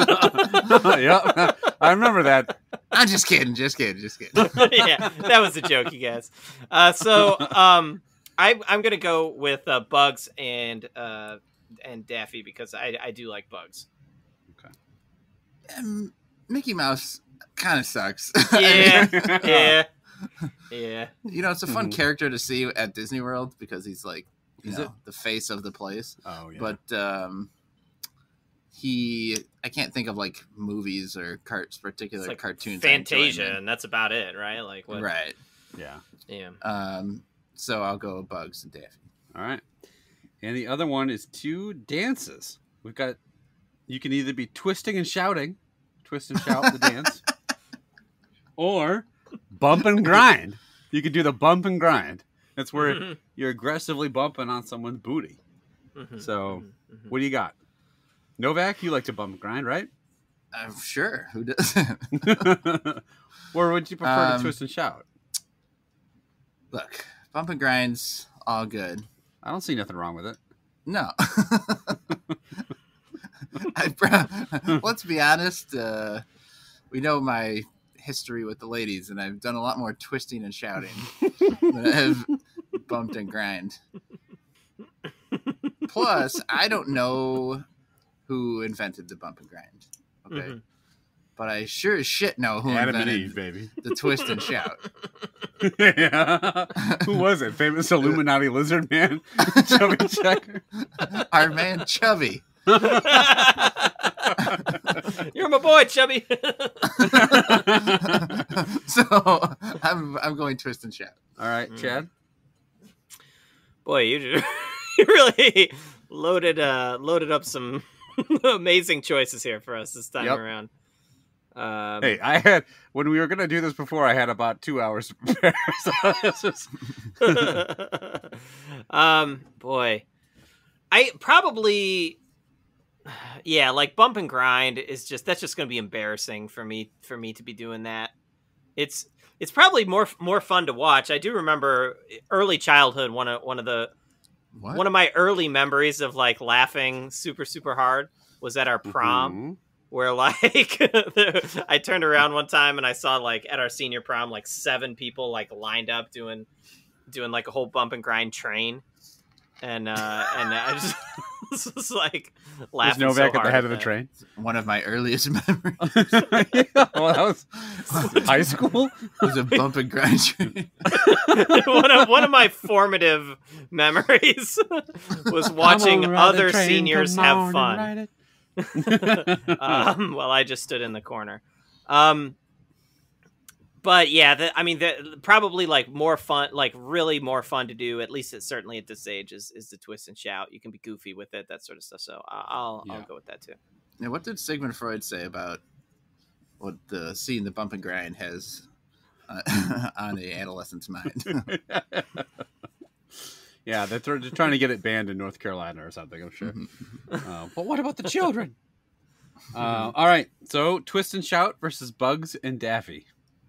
I remember that. I'm just kidding. Yeah, that was a joke, you guys. So I'm gonna go with Bugs and Daffy because I do like Bugs. Okay. Mickey Mouse kind of sucks. Yeah. You know, it's a fun character to see at Disney World because he's like, the face of the place. Oh yeah. But I can't think of like movies or particular like cartoons. Fantasia, and that's about it, right? Like what? Right. Yeah. So I'll go Bugs and Daffy. All right. And the other one is 2 dances. We've got, you can either be twisting and shouting, twist and shout the dance, or bump and grind. You could do the bump and grind. That's where you're aggressively bumping on someone's booty. So, what do you got? Novak, you like to bump and grind, right? Sure. Who doesn't? Or would you prefer to twist and shout? Look, bump and grind's all good. I don't see nothing wrong with it. No. Let's be honest. We know my history with the ladies, and I've done a lot more twisting and shouting than I have bumped and grind. Plus, I don't know who invented the bump and grind. Okay. But I sure as shit know who Adam and invented Eve, baby. the twist and shout. Yeah. Who was it? Famous Illuminati lizard man? Chubby Checker? Our man Chubby. You're my boy, Chubby. So I'm going twist and shout. All right, Chad. Boy, you really loaded up some amazing choices here for us this time around. Hey, I had when we were gonna do this before, I had about 2 hours to prepare. So it's just... boy, I probably, like bump and grind is that's just gonna be embarrassing for me to be doing that. It's probably more fun to watch. I do remember early childhood. One of my early memories of like laughing super hard was at our prom. Where like I turned around one time and I saw like at our senior prom like 7 people like lined up doing like a whole bump and grind train, and I just was like laughing. Was Novak so hard at the head of the train? One of my earliest memories. Well, that was high school. It was a bump and grind train. one of my formative memories was watching other seniors have fun. Well, I just stood in the corner. But yeah, probably like more fun, like really more fun to do. At least it's certainly at this age is the twist and shout. You can be goofy with it, that sort of stuff. So I'll go with that too. Now, what did Sigmund Freud say about what the seeing the bump and grind has on a adolescent's mind? Yeah, they're trying to get it banned in North Carolina or something, I'm sure. But what about the children? All right, so Twist and Shout versus Bugs and Daffy.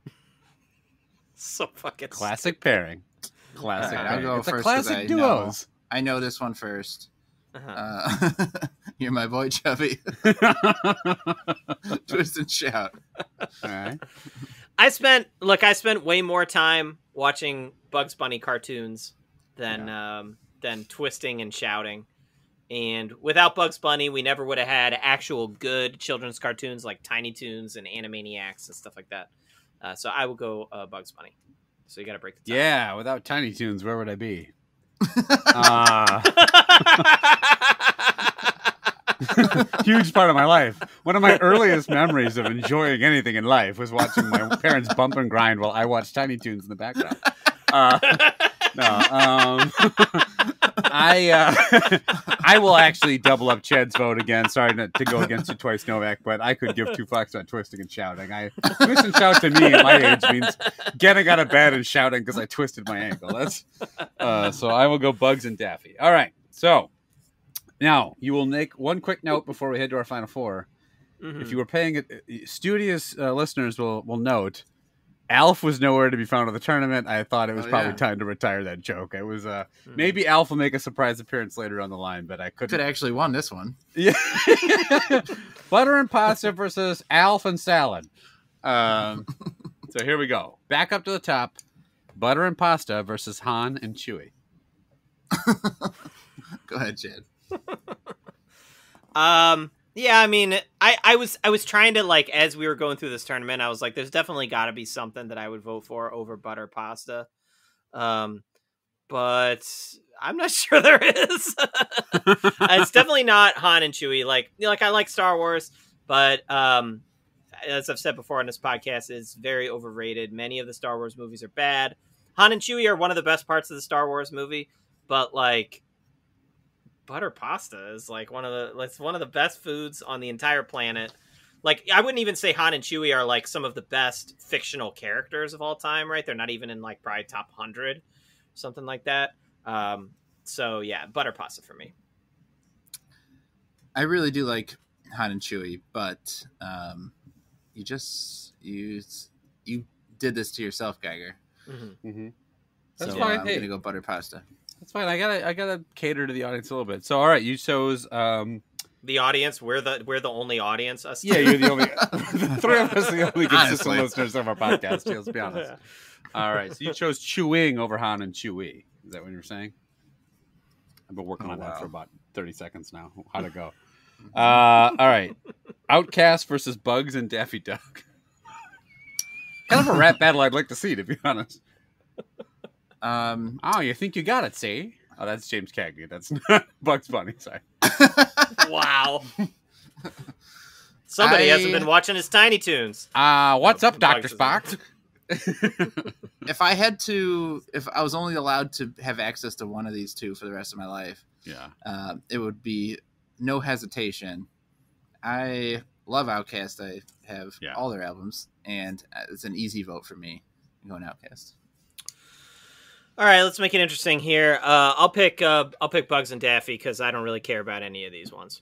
So fucking classic pairing. Classic. Right, I'll go it's first. A classic duos. I know this one first. You're my boy, Chubby. Twist and Shout. All right. I spent way more time watching Bugs Bunny cartoons than twisting and shouting. And without Bugs Bunny, we never would have had actual good children's cartoons like Tiny Toons and Animaniacs and stuff like that. So I will go Bugs Bunny. So you got to break the tie. Yeah, without Tiny Toons, where would I be? Huge part of my life. One of my earliest memories of enjoying anything in life was watching my parents bump and grind while I watched Tiny Toons in the background. I will actually double up Chad's vote again. Sorry to go against you twice, Novak, but I could give 2 fucks on twisting and shouting. Twist and shout to me at my age means getting out of bed and shouting because I twisted my ankle. That's so I will go Bugs and Daffy. All right, so now you will make one quick note before we head to our final 4. Mm-hmm. If you were paying it, studious listeners will note. Alf was nowhere to be found in the tournament. I thought it was probably time to retire that joke. It was maybe Alf will make a surprise appearance later on the line, but I couldn't. Could have actually won this one. Yeah. Butter and pasta versus Alf and salad. So here we go. Back up to the top. Butter and pasta versus Han and Chewie. Go ahead, Chad. Yeah, I mean, I was trying to, like, as we were going through this tournament, I was like, there's definitely got to be something that I would vote for over butter pasta. But I'm not sure there is. It's definitely not Han and Chewie. Like I like Star Wars, but as I've said before on this podcast, it's very overrated. Many of the Star Wars movies are bad. Han and Chewie are one of the best parts of the Star Wars movie, but like butter pasta is like one of the best foods on the entire planet. Like, I wouldn't even say Han and Chewie are like some of the best fictional characters of all time, right? They're not even in like probably top 100, something like that. So yeah, butter pasta for me. I really do like Han and Chewie, but you did this to yourself, Geiger. Mm-hmm. Mm-hmm. That's fine. I'm gonna go butter pasta. That's fine. I gotta cater to the audience a little bit. So all right, you chose the audience. We're the only audience. Us yeah, you're the only. The 3 of us are the only consistent listeners of our podcast. Let's be honest. All right, so you chose chewing over Han and Chewie. Is that what you're saying? I've been working Oh, on that wow. for about 30 seconds now. How'd it go? All right. Outcast versus Bugs and Daffy Duck. Kind of a rap battle I'd like to see, to be honest. Oh, you think you got it, see? Oh, that's James Cagney. That's not Bugs Bunny. Sorry. Wow. Somebody hasn't been watching his Tiny Toons. What's up, Dr. Bugs Spock? If I was only allowed to have access to one of these two for the rest of my life, it would be no hesitation. I love Outkast. I have all their albums, and it's an easy vote for me. I'm going Outkast. All right, let's make it interesting here. I'll pick Bugs and Daffy because I don't really care about any of these ones.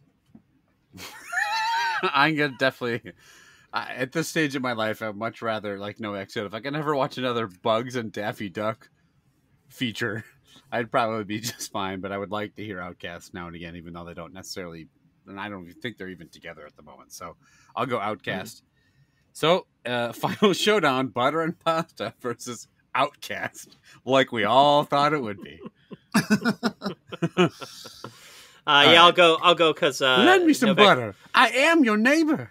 I'm gonna definitely. At this stage of my life, I'd much rather like no exit. If I can ever watch another Bugs and Daffy Duck feature, I'd probably be just fine. But I would like to hear Outkast now and again, even though they don't necessarily, and I don't even think they're even together at the moment. So I'll go Outkast. So final showdown: Butter and Pasta versus Outkast, like we all thought it would be. I'll go because lend me some butter. I am your neighbor.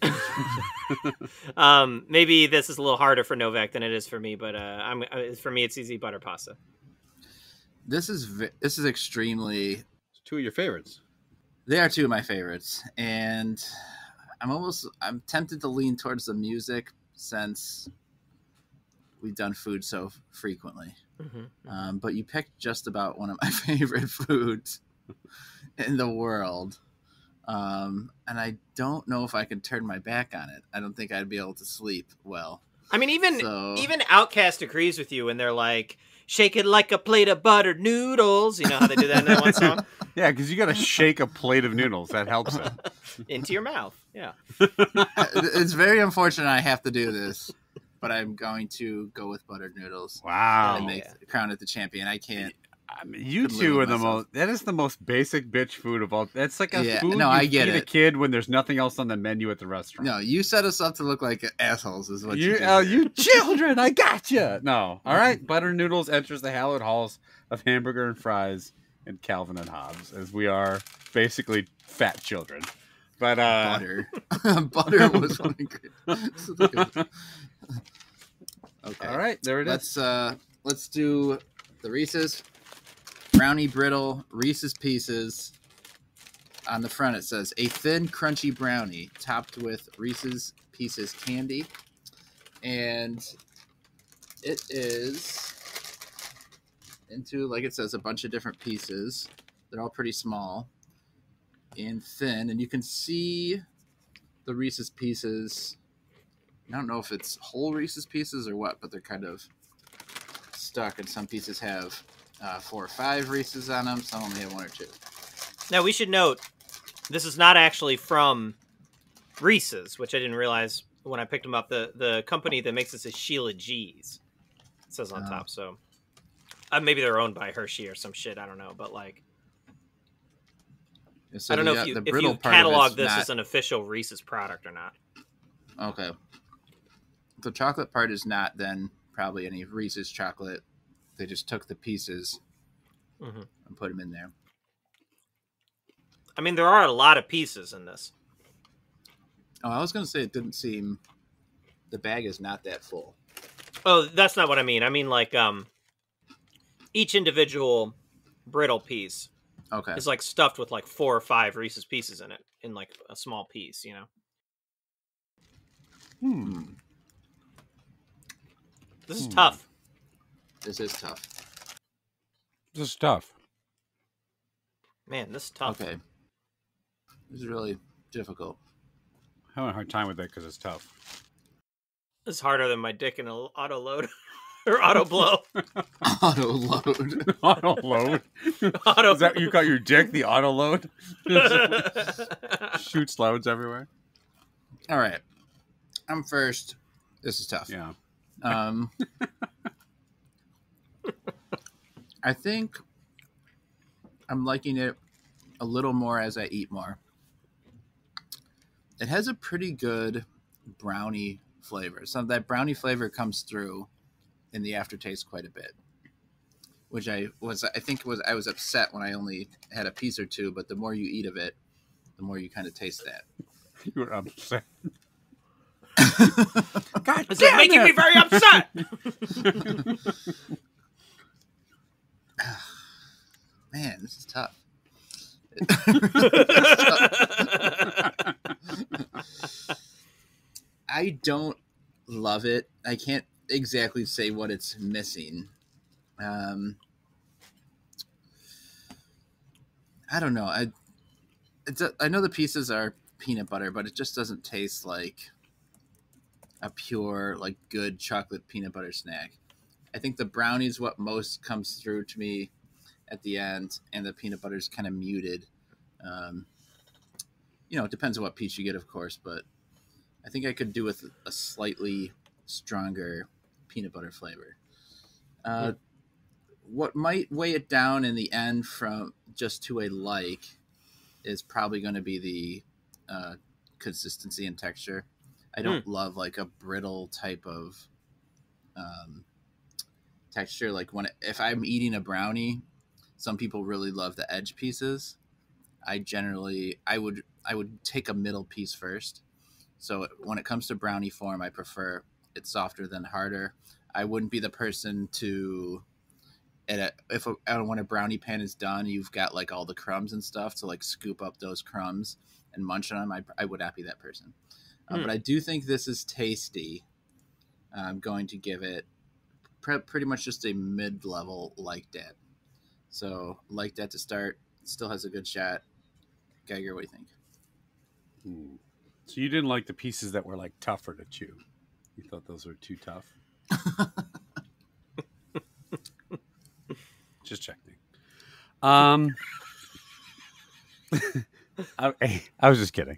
Maybe this is a little harder for Novak than it is for me, but for me it's easy. Butter pasta. This is extremely. Two of your favorites. They are two of my favorites, and I'm tempted to lean towards the music since we've done food so frequently. But you picked just about one of my favorite foods in the world. And I don't know if I can turn my back on it. I don't think I'd be able to sleep well. I mean, even Outkast agrees with you when they're like, shake it like a plate of buttered noodles. You know how they do that in that one song? Yeah, because you got to shake a plate of noodles. That helps it. Into your mouth, yeah. It's very unfortunate I have to do this, but I'm going to go with buttered noodles. Wow. And crown it the champion. I can't. I mean, you two are the most. That is the most basic bitch food of all. That's like a food I get feed a kid when there's nothing else on the menu at the restaurant. No, you set us up to look like assholes. Is what you children. I gotcha. No, all right. Butter noodles enters the hallowed halls of hamburger and fries and Calvin and Hobbes, as we are basically fat children. But butter was one of Okay. All right, there it is. Let's do the Reese's. Brownie Brittle, Reese's Pieces. On the front it says, a thin, crunchy brownie topped with Reese's Pieces candy. And it is into, like it says, a bunch of different pieces. They're all pretty small and thin. And you can see the Reese's Pieces. I don't know if it's whole Reese's Pieces or what, but they're kind of stuck. And some pieces have 4 or 5 Reese's on them. Some only have 1 or 2. Now, we should note, this is not actually from Reese's, which I didn't realize when I picked them up. The company that makes this is Sheila G's. It says on top, so maybe they're owned by Hershey or some shit. I don't know, but like, so I don't know if you catalog this as an official Reese's product or not. Okay. The chocolate part is not then probably any Reese's chocolate. They just took the pieces and put them in there. I mean, there are a lot of pieces in this. Oh, I was going to say it didn't seem... The bag is not that full. Oh, that's not what I mean. I mean, like, each individual brittle piece is, like, stuffed with, like, 4 or 5 Reese's Pieces in it. In, like, a small piece, you know? This is tough. This is tough. This is tough. Man, this is tough. Okay. This is really difficult. I'm having a hard time with that because it's tough. This is harder than my dick in an auto load. Or auto blow. Auto load. Auto load? Is that you call your dick the auto load? Shoots loads everywhere. All right. I'm first. This is tough. Yeah. I think I'm liking it a little more as I eat more. It has a pretty good brownie flavor. So that brownie flavor comes through in the aftertaste quite a bit. which I was upset when I only had a piece or two, but the more you eat of it, the more you kind of taste that. You were upset. God, is it making me very upset? Man, this is tough. I don't love it. I can't exactly say what it's missing. I don't know. I know the pieces are peanut butter, but it just doesn't taste like a pure, like, good chocolate peanut butter snack. I think the brownie is what most comes through to me at the end, and the peanut butter is kind of muted. It depends on what piece you get, of course, but I think I could do with a slightly stronger peanut butter flavor. What might weigh it down in the end from just to a like is probably going to be the consistency and texture. I don't love like a brittle type of texture. Like if I'm eating a brownie, some people really love the edge pieces. I would take a middle piece first. So when it comes to brownie form, I prefer it softer than harder. I wouldn't be the person to, when a brownie pan is done, you've got like all the crumbs and stuff to like scoop up those crumbs and munch on them. I would not be that person. But I do think this is tasty. I'm going to give it pretty much just a mid-level Like Dat. So Like Dat to start. Still has a good shot. Geiger, what do you think? So you didn't like the pieces that were like tougher to chew. You thought those were too tough? Just checking. I was just kidding.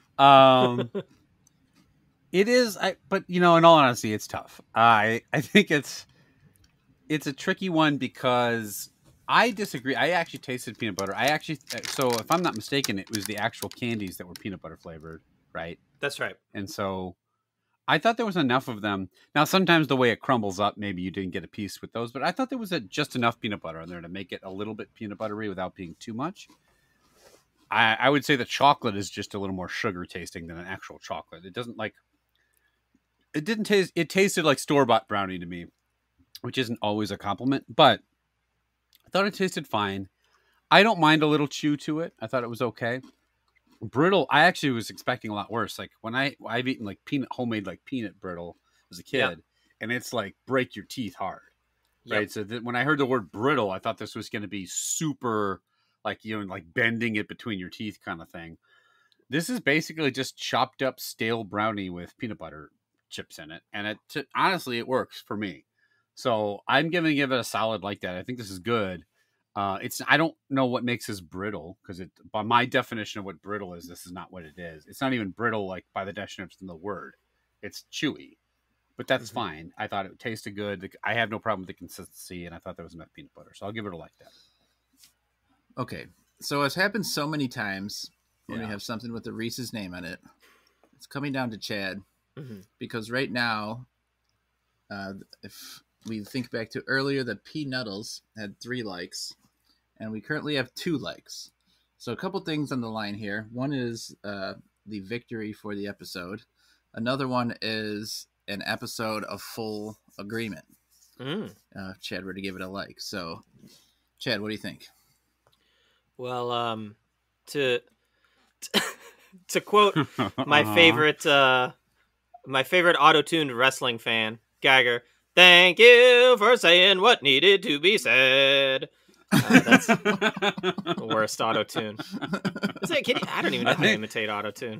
It is, but in all honesty, it's tough. I think it's a tricky one because I disagree. I actually tasted peanut butter. So if I'm not mistaken, it was the actual candies that were peanut butter flavored, right? That's right. And so I thought there was enough of them. Now, sometimes the way it crumbles up, maybe you didn't get a piece with those, but I thought there was just enough peanut butter in there to make it a little bit peanut buttery without being too much. I would say the chocolate is just a little more sugar tasting than an actual chocolate. It tasted like store-bought brownie to me, which isn't always a compliment, but I thought it tasted fine. I don't mind a little chew to it. I thought it was okay. Brittle, I actually was expecting a lot worse. Like when I've eaten like homemade like peanut brittle as a kid, and it's like break your teeth hard, right? So when I heard the word brittle, I thought this was going to be super, like like bending it between your teeth kind of thing. This is basically just chopped up stale brownie with peanut butter chips in it, and honestly, it works for me. So I'm giving it a solid Like that. I think this is good. I don't know what makes this brittle because by my definition of what brittle is, this is not what it is. It's not even brittle like by the definition of the word. It's chewy, but that's fine. I thought it tasted good. I have no problem with the consistency, and I thought there was enough peanut butter, so I'll give it a Like that. Okay, so it's happened so many times when we have something with the Reese's name on it. It's coming down to Chad because right now, if we think back to earlier, the P-Nuttles had 3 likes, and we currently have 2 likes. So a couple things on the line here. One is the victory for the episode. Another one is an episode of full agreement. If Chad were to give it a like. So, Chad, what do you think? Well, to quote my favorite auto-tuned wrestling fan, Geiger, thank you for saying what needed to be said. That's the worst auto-tune. I don't even know how to imitate auto-tune.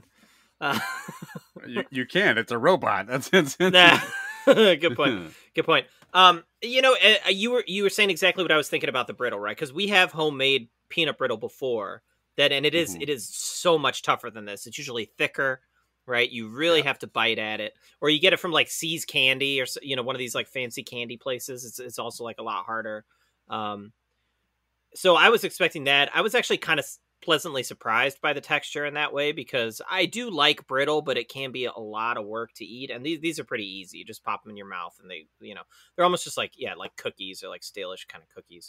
You can. It's a robot. That's Nah. Good point. Good point. You were saying exactly what I was thinking about the brittle, right? Because we have homemade peanut brittle before and it is so much tougher than this. It's usually thicker, right? You really have to bite at it, or you get it from like C's Candy or one of these like fancy candy places. It's also like a lot harder. So I was expecting that. I was actually kind of pleasantly surprised by the texture in that way, because I do like brittle, but it can be a lot of work to eat. And these are pretty easy. You just pop them in your mouth, and they're almost just like cookies, or like stale-ish kind of cookies.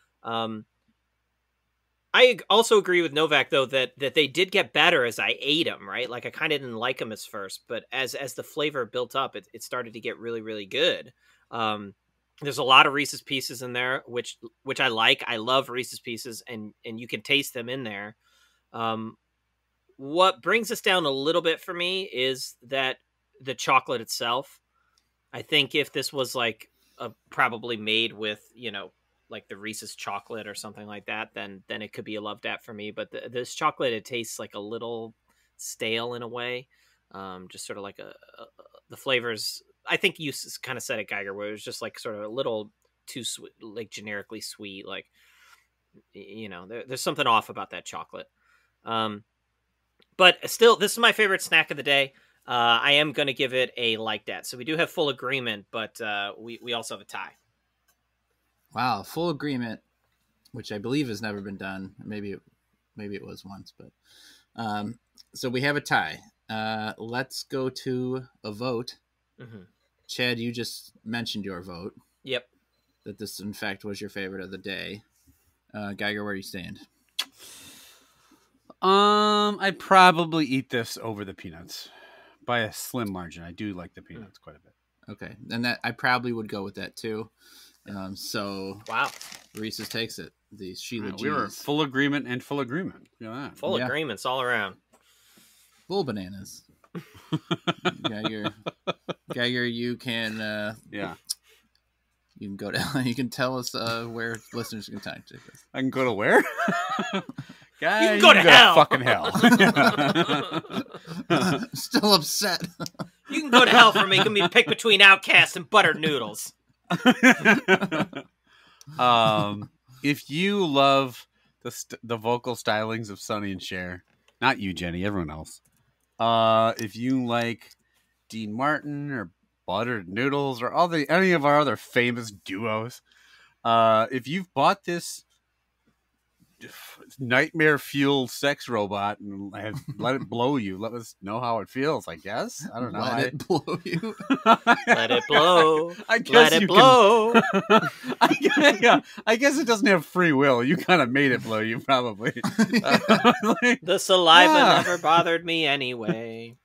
I also agree with Novak, though, that they did get better as I ate them, right? Like, I kind of didn't like them as first, but as the flavor built up, it started to get really, really good. There's a lot of Reese's Pieces in there, which I like. I love Reese's Pieces, and you can taste them in there. What brings us down a little bit for me is that the chocolate itself. I think if this was like probably made with, like the Reese's chocolate or something like that, then it could be a loved at for me. But this chocolate, it tastes like a little stale in a way. Just sort of like the flavors. I think you kind of said it, Geiger, where it was just like sort of a little too sweet, like generically sweet. Like, there's something off about that chocolate. But still, this is my favorite snack of the day. I am going to give it a like that. So we do have full agreement, but we also have a tie. Wow, full agreement, which I believe has never been done. Maybe it was once, but so we have a tie. Let's go to a vote. Mm-hmm. Chad, you just mentioned your vote. Yep. That this, in fact, was your favorite of the day. Geiger, where do you stand? I'd probably eat this over the peanuts by a slim margin. I do like the peanuts quite a bit. Okay, and that I probably would go with that too. So wow, Reese's takes it. The Sheila G's. We were full agreement and full agreement. Full agreements all around. Full bananas. Geiger, you can. You can go down. You can tell us where listeners can contact us. I can go to where? Guy, you can go to hell. Fucking hell. Still upset. You can go to hell for making me pick between Outcast and buttered noodles. If you love the vocal stylings of Sonny and Cher, not you, Jenny, everyone else. If you like Dean Martin or Buttered Noodles or any of our other famous duos, if you've bought this nightmare fueled sex robot and let it blow you, let us know how it feels. I guess I don't know. Let it blow you. Let it blow. I guess let it blow. I guess it doesn't have free will. You kind of made it blow you, probably. The saliva never bothered me anyway.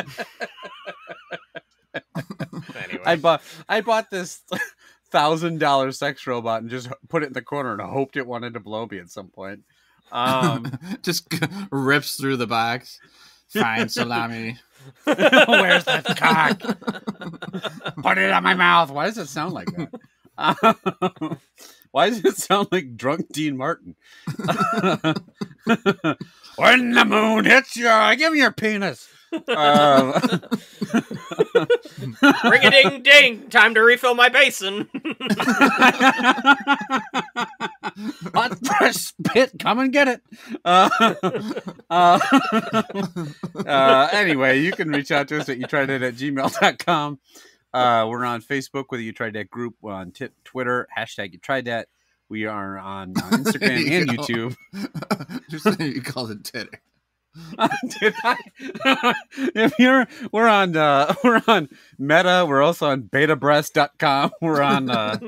Anyway. I bought this $1,000 sex robot and just put it in the corner and hoped it wanted to blow me at some point. Just rips through the box. Fine, salami. Where's that cock? Put it on my mouth. Why does it sound like that? Why does it sound like drunk Dean Martin? When the moon hits you, give me your penis. Ring-a-ding-ding! Time to refill my basin. Hot fresh spit, come and get it. Anyway, you can reach out to us at youtrydat@gmail.com. We're on Facebook with the You Tried Dat group. We're on Twitter, # You Tried Dat. We are on Instagram and YouTube. Just you called it Titter. Did I? We're on Meta. We're also on betabreast.com. We're on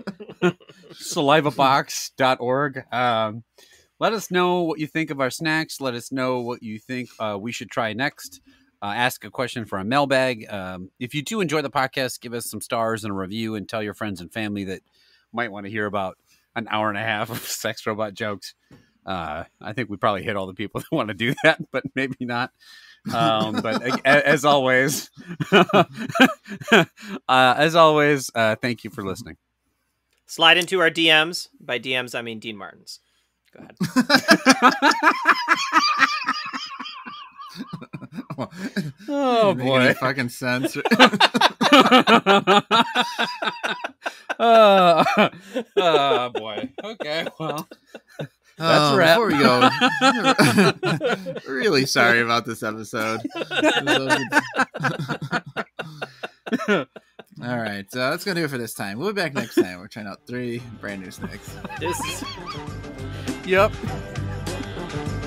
salivabox.org. Let us know what you think of our snacks. Let us know what you think we should try next. Ask a question for a mailbag. If you do enjoy the podcast, give us some stars and a review, and tell your friends and family that might want to hear about an hour and a half of sex robot jokes. I think we probably hit all the people that want to do that, but maybe not. But as always, thank you for listening. Slide into our DMs. By DMs, I mean Dean Martin's. Go ahead. Oh boy! Any fucking sense? Oh boy! Okay, well. That's right. Before we go, really sorry about this episode. All right, that's gonna do it for this time. We'll be back next time. We're trying out 3 brand new snacks. This is... Yep.